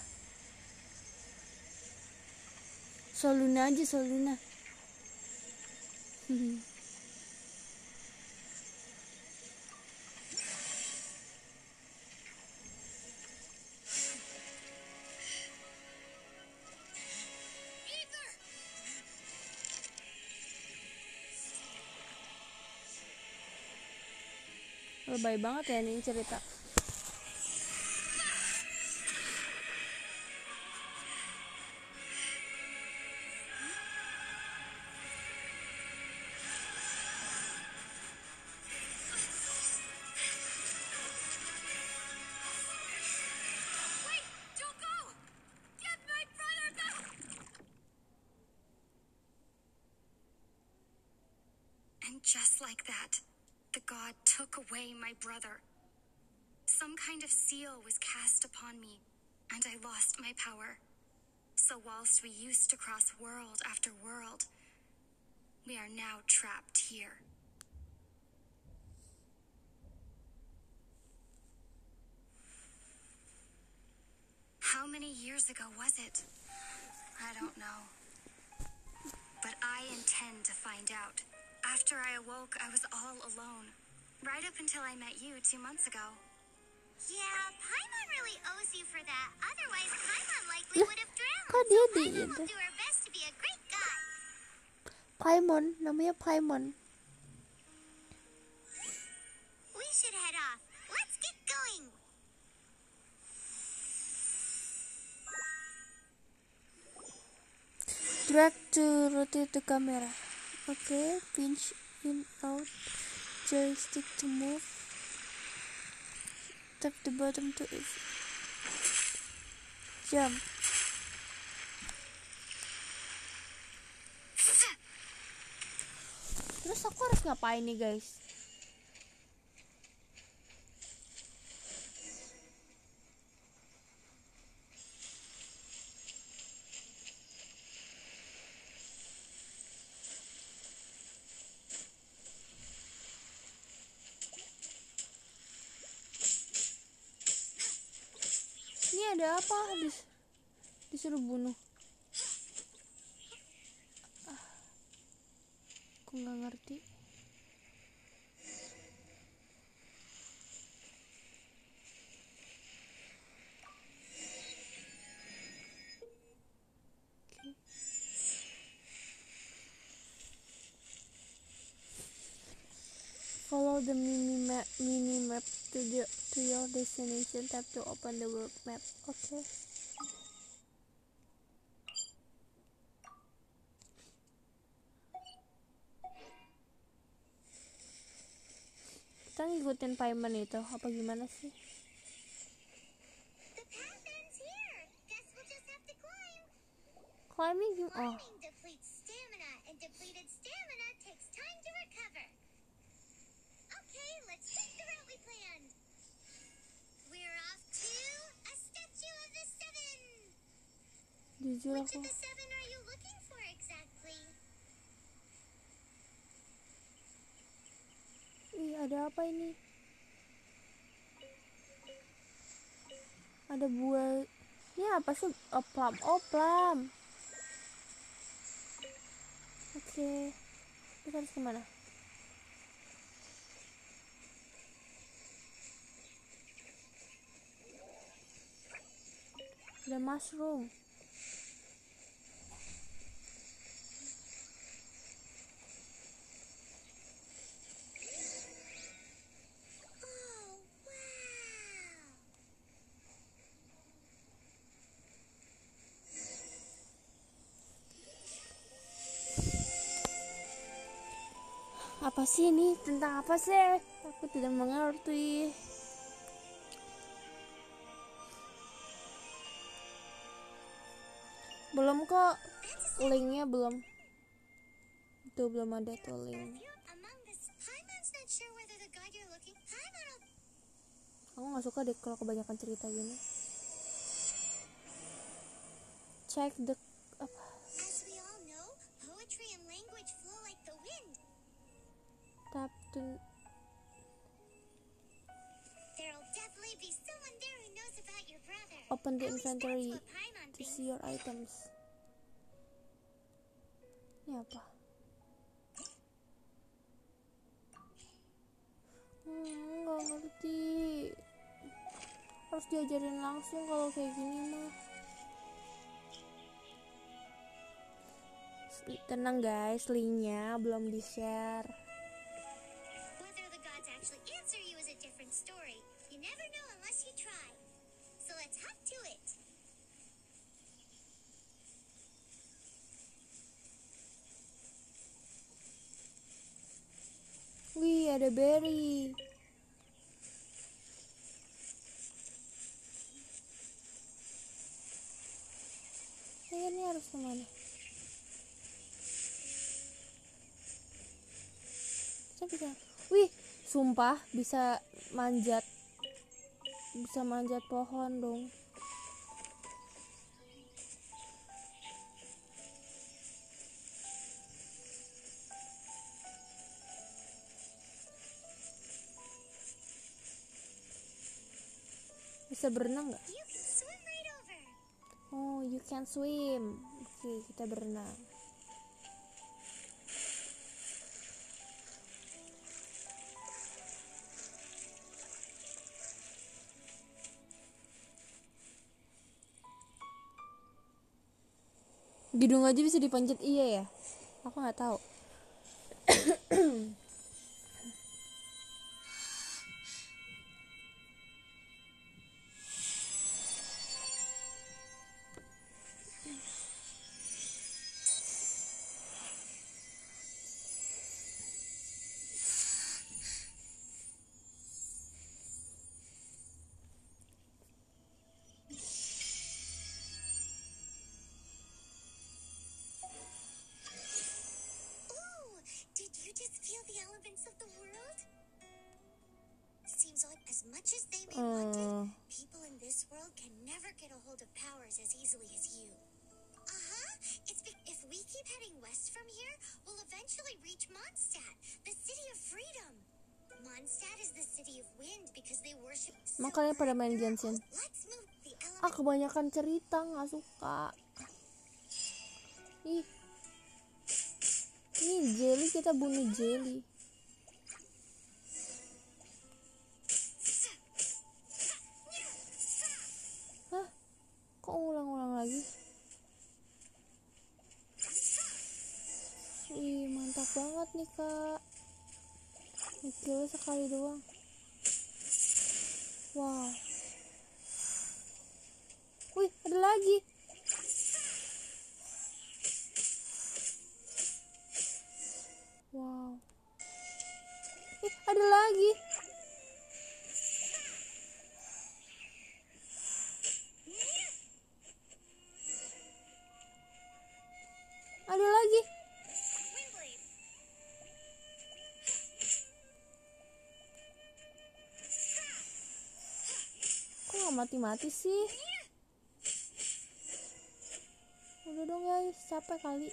Soluna aja, Soluna. Lebay banget ya ini cerita. Wait, don't go! Get my brother back! And just like that, the god took away my brother. Some kind of seal was cast upon me, and I lost my power. So whilst we used to cross world after world, we are now trapped here. How many years ago was it? I don't know. But I intend to find out. After I awoke, I was all alone. Right up until I met you 2 months ago. Yeah, Paimon really owes you for that. Otherwise, Paimon likely would have drowned. Kok So dia Paimon will gitu? do her best to be a great god. Paimon, namanya Paimon. We should head off. Let's get going. Drag to rotate the camera. Okay, pinch in out. Joystick to move. Tap the bottom to jump. Terus aku harus ngapain nih guys? Ini ada apa? Disuruh bunuh. Aku nggak ngerti. Follow the mini map to your destination. Tap to open the world map. Okay. Kita ngikutin Paimon itu apa gimana sih? The path ends here. Guess we'll just have to climb. Climbing oh. Climbing depletes stamina, and depleted stamina takes time to recover. Okay, let's get jujur Which aku. of the 7 are you looking for exactly? Ih, ada apa ini? Ada buah. Ini apa sih? Oplam. Oplam. Oke. Kita harus kemana? Ada mushroom. Oh, wow. Apa sih ini? Tentang apa sih? Aku tidak mengerti. Belum kok. Linknya belum. Itu belum ada tuh link. Among this, Paimon's not sure whether the god you're looking. Paimon will. Aku nggak suka deh kalau kebanyakan cerita gini. Check the apa? As we all know, poetry and language flow like the wind. Tap to There'll definitely be someone there who knows about your brother. open the At least that's inventory what Paimon to thinks. see your items. Ini apa? Nggak ngerti. Harus diajarin langsung kalau kayak gini mah. Tenang guys, linknya belum di-share. Whether the gods actually answer you is a different story. You never know unless you try. So let's hop to it. Wih, ada berry. Ini harus kemana? Saya bisa. Wih, sumpah bisa manjat. Bisa manjat pohon dong. Bisa berenang nggak? You can swim right over. Oh, you can swim. Oke, kita berenang. Gedung aja bisa dipanjat, iya ya? Aku nggak tahu. Ooh, did you just feel the elements of the world? Seems like as much as they may want it, people in this world can never get a hold of powers as easily as you. If we keep heading west from here, we'll eventually reach Mondstadt, the city of freedom. Mondstadt is the city of wind because they worship. Makanya pada main Genshin. Let's move the Ah, kebanyakan cerita, nggak suka. Ih, ini jelly, kita bunuh jelly. Hah? Kok ulang-ulang lagi? Ih, mantap banget nih kak. Skillnya sekali doang. Wow. Wih, ada lagi. Wow. Ada lagi. Ada lagi. Windblade. Kok nggak mati-mati sih? Ayo dong guys, capek kali.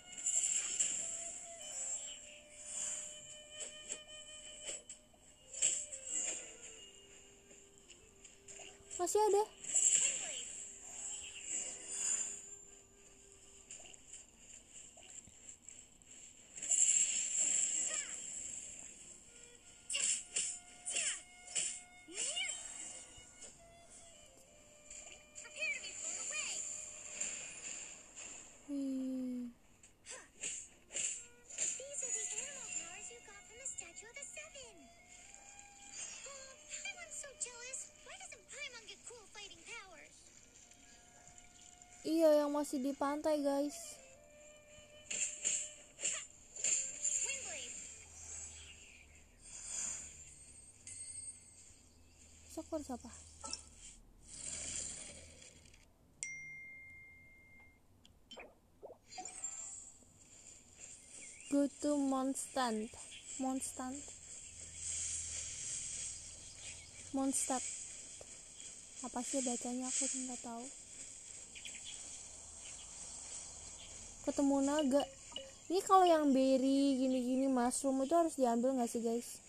Masih ada. These are the animal powers you got from the Statue of the Seven. Oh, Paimon's so jealous. Why doesn't Paimon get cool fighting powers? Iya, yang masih di pantai guys. Windblade. Syukur siapa? Go to Mondstadt. Apa sih bacanya, aku nggak tahu. Ketemu naga. Ini kalau yang berry gini-gini mushroom itu harus diambil nggak sih guys?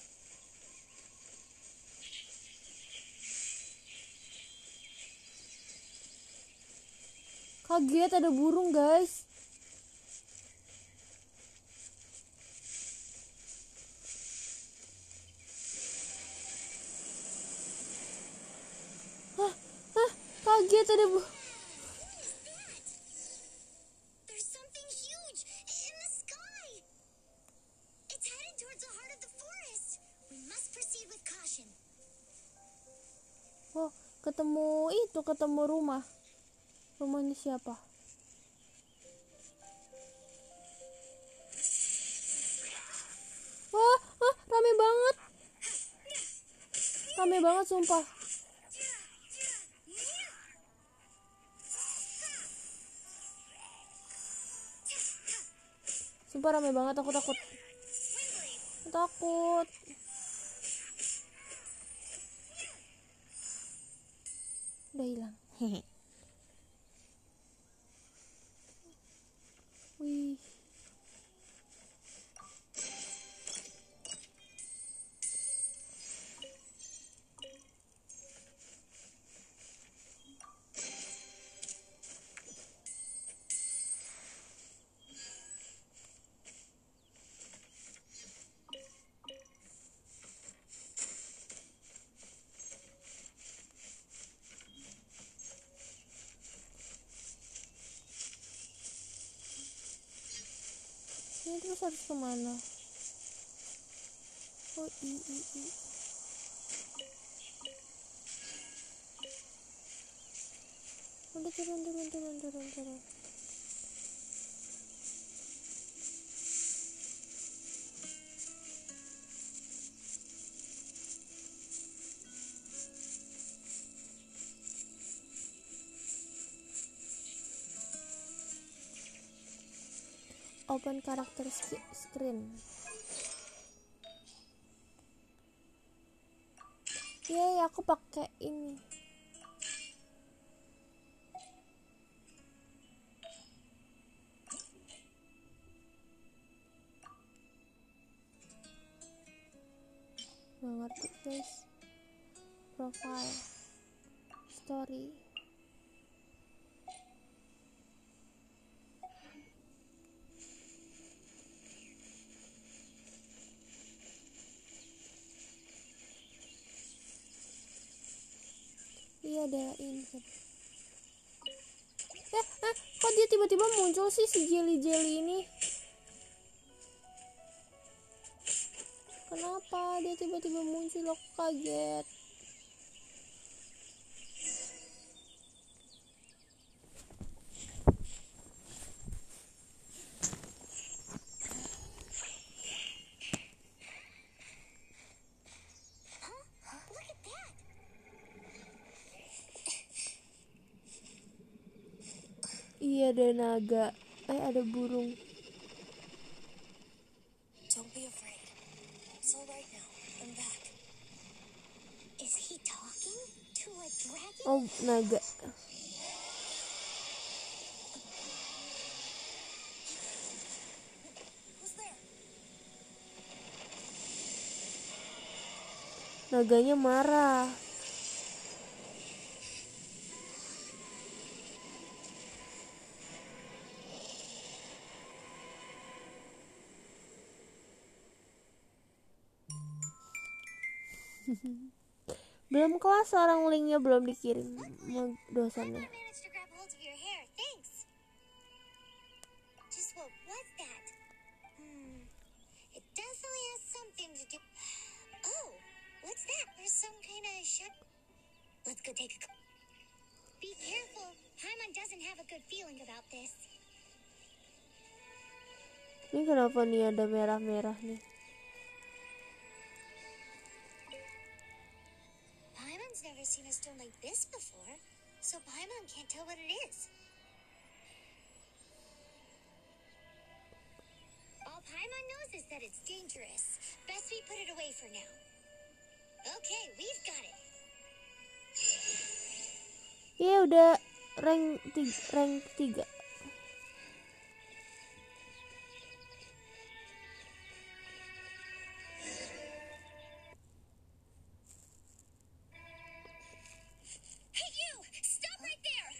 Kaget ada burung guys. Kaget ada burung. There's something huge in the sky. It's headed towards the heart of the forest. We must proceed with caution. Oh, ketemu rumah. Rumahnya siapa? Wah, rame banget. Rame banget sumpah. Sumpah rame banget, aku takut. Takut. Udah hilang. Hehe. Wih. Ini terus harus kemana? Oh udah turun. Open character screen. Yeay, aku pakai ini. Nggak ngerti guys. Profile, story. Iya ada ini. Kok dia tiba-tiba muncul sih si jelly ini? Kenapa dia tiba-tiba muncul? Aku kaget. Iya ada naga. Ada burung. Don't be afraid. It's all right now. I'm back. Is he talking to a dragon? Oh, naga. Naganya marah. Belum kelas, orang linknya belum dikirim dosennya. I managed to grab hold of your hair. Thanks. Just what was that? It definitely has something to do. Oh, what's that? There's some kind of shut. Let's go take a. Be careful. Paimon doesn't have a good feeling about this. Ini kenapa nih ada merah-merah nih? Paimon's never seen a stone like this before, so Paimon can't tell what it is. All Paimon knows is that it's dangerous. Best we put it away for now. Okay, we've got it. Iya udah rank 3. Hey you! Stop right there!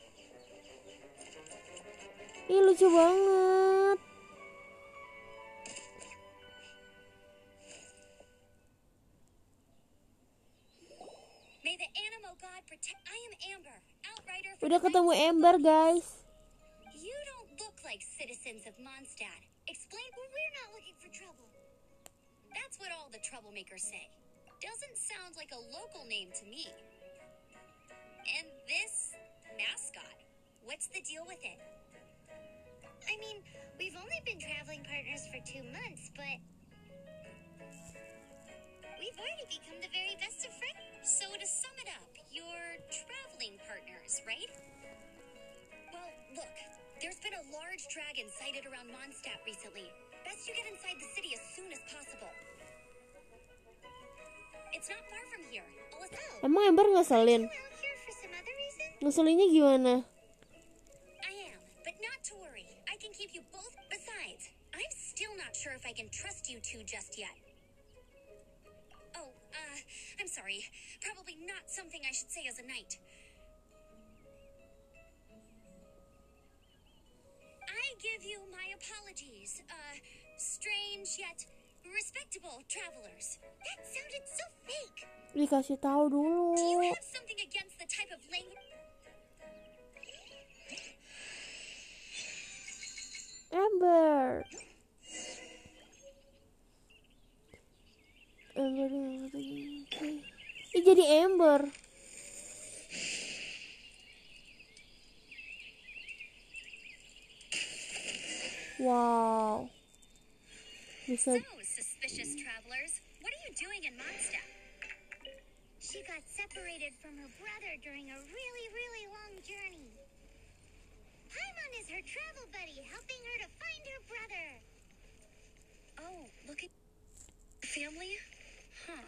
Ih lucu banget. May the Animo God protect. I am Amber, outrider. Udah ketemu Ember guys. You don't look like citizens of Mondstadt. Explain. Well, we're not looking for trouble. That's what all the troublemakers say. Doesn't sound like a local name to me. And this mascot, what's the deal with it? I mean, we've only been traveling partners for 2 months, but we've already become the very best of friends. So to sum it up, you're traveling partners, right? Well, look, there's been a large dragon sighted around Mondstadt recently. Best you get inside the city as soon as possible. It's not far from here. Emang Ember ngeselin? Out here for some other reason? Ngeselinnya gimana? I am, but not to worry. I can keep you both. Besides, I'm still not sure if I can trust you two just yet. Oh, I'm sorry. Probably not something I should say as a knight. I give you my apologies. Strange yet respectable travelers. That sounded so fake. Dikasih tahu dulu. Do you have something against the type of language? Ember. Ember. Ih jadi Ember. Wow. Bisa. So, suspicious travelers, what are you doing in Mondstadt? She got separated from her brother during a really, really long journey. Paimon is her travel buddy, helping her to find her brother. Oh, look at family? Huh.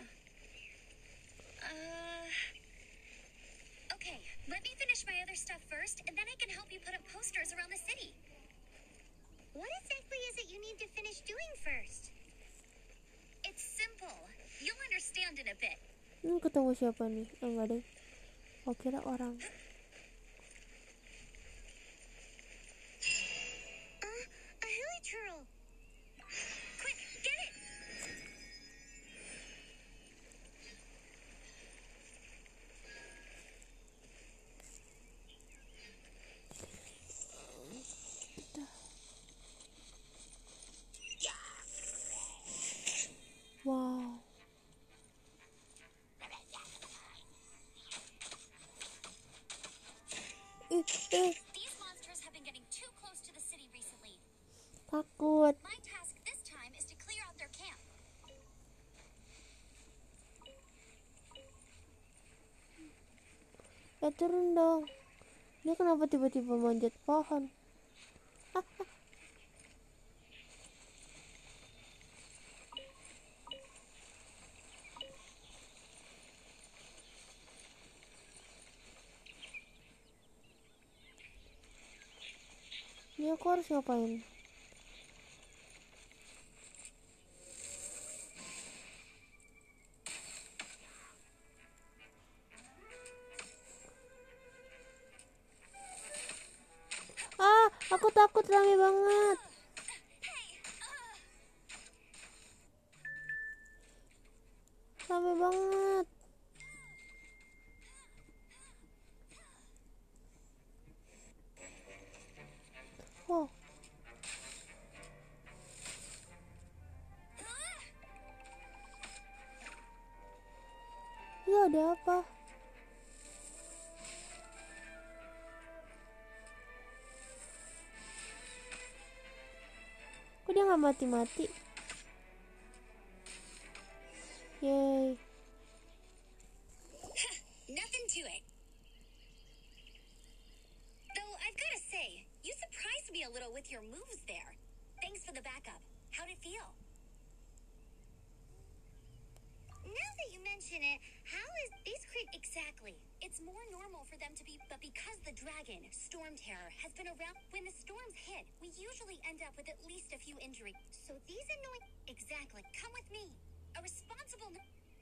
Okay, let me finish my other stuff first, and then I can help you put up posters around the city. What exactly is it you need to finish doing first? It's simple. You'll understand in a bit. Ketemu siapa nih? Enggak deh. Oh kira orang. A hilichurl. Quick, get it! Wow. These monsters have been getting too close to the city recently. Takut. My task this time is to clear out their camp. Turun dong. Dia kenapa tiba-tiba manjat pohon? Ini aku harus ngapain? rame banget. Rame banget. Wow. Ya ada apa? Kok dia nggak mati-mati? Yay. Nothing to it. Though I've got to say, you surprised me a little with your moves there. Thanks for the backup. How'd it feel? Now that you mention it, how is these creatures Exactly. It's more normal for them to be, but because the dragon, Storm Terror, has been around, when the storms hit, we usually end up with at least a few injuries. so these annoying? Exactly. Come with me. A responsible...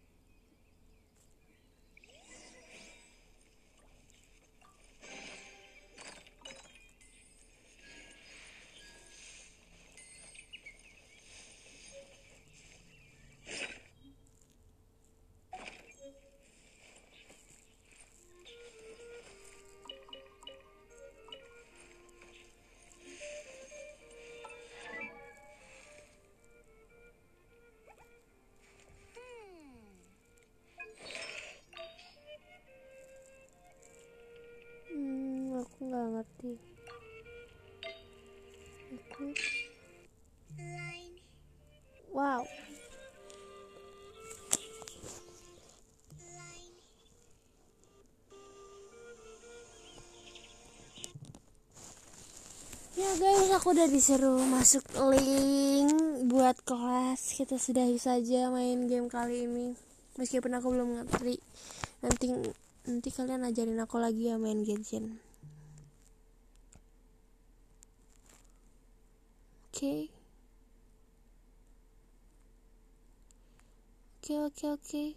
Aku nggak ngerti. Line. Wow. Line. Ya guys, aku udah disuruh masuk link buat kelas. Kita sudahi saja main game kali ini. Meskipun aku belum ngerti. Nanti kalian ajarin aku lagi ya main Genshin. Oke. Oke.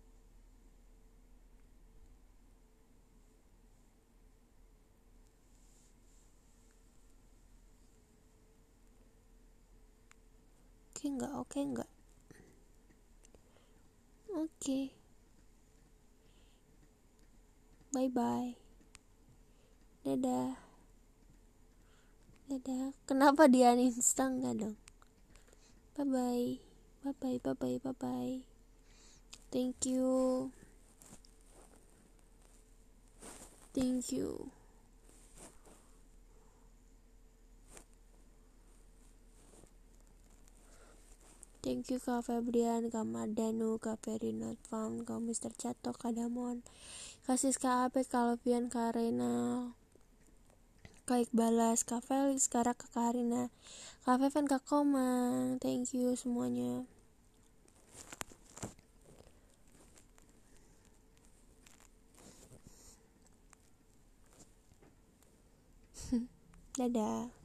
Oke enggak. Oke. Bye. Dadah. Kenapa dia uninstall enggak dong? Bye. Thank you. Thank you Kak Febrian, Kak Mardanu, Kak Ferry Not Found, Kak Mr. Cato, Kak Damon, Kak Siska Ape, Kak Lovian, Kak Reina, Kak Iqbalas, Kak Felix, Kak Raka, Kak Harina, Kak Feven, Kak Komang. Thank you semuanya. Dadah.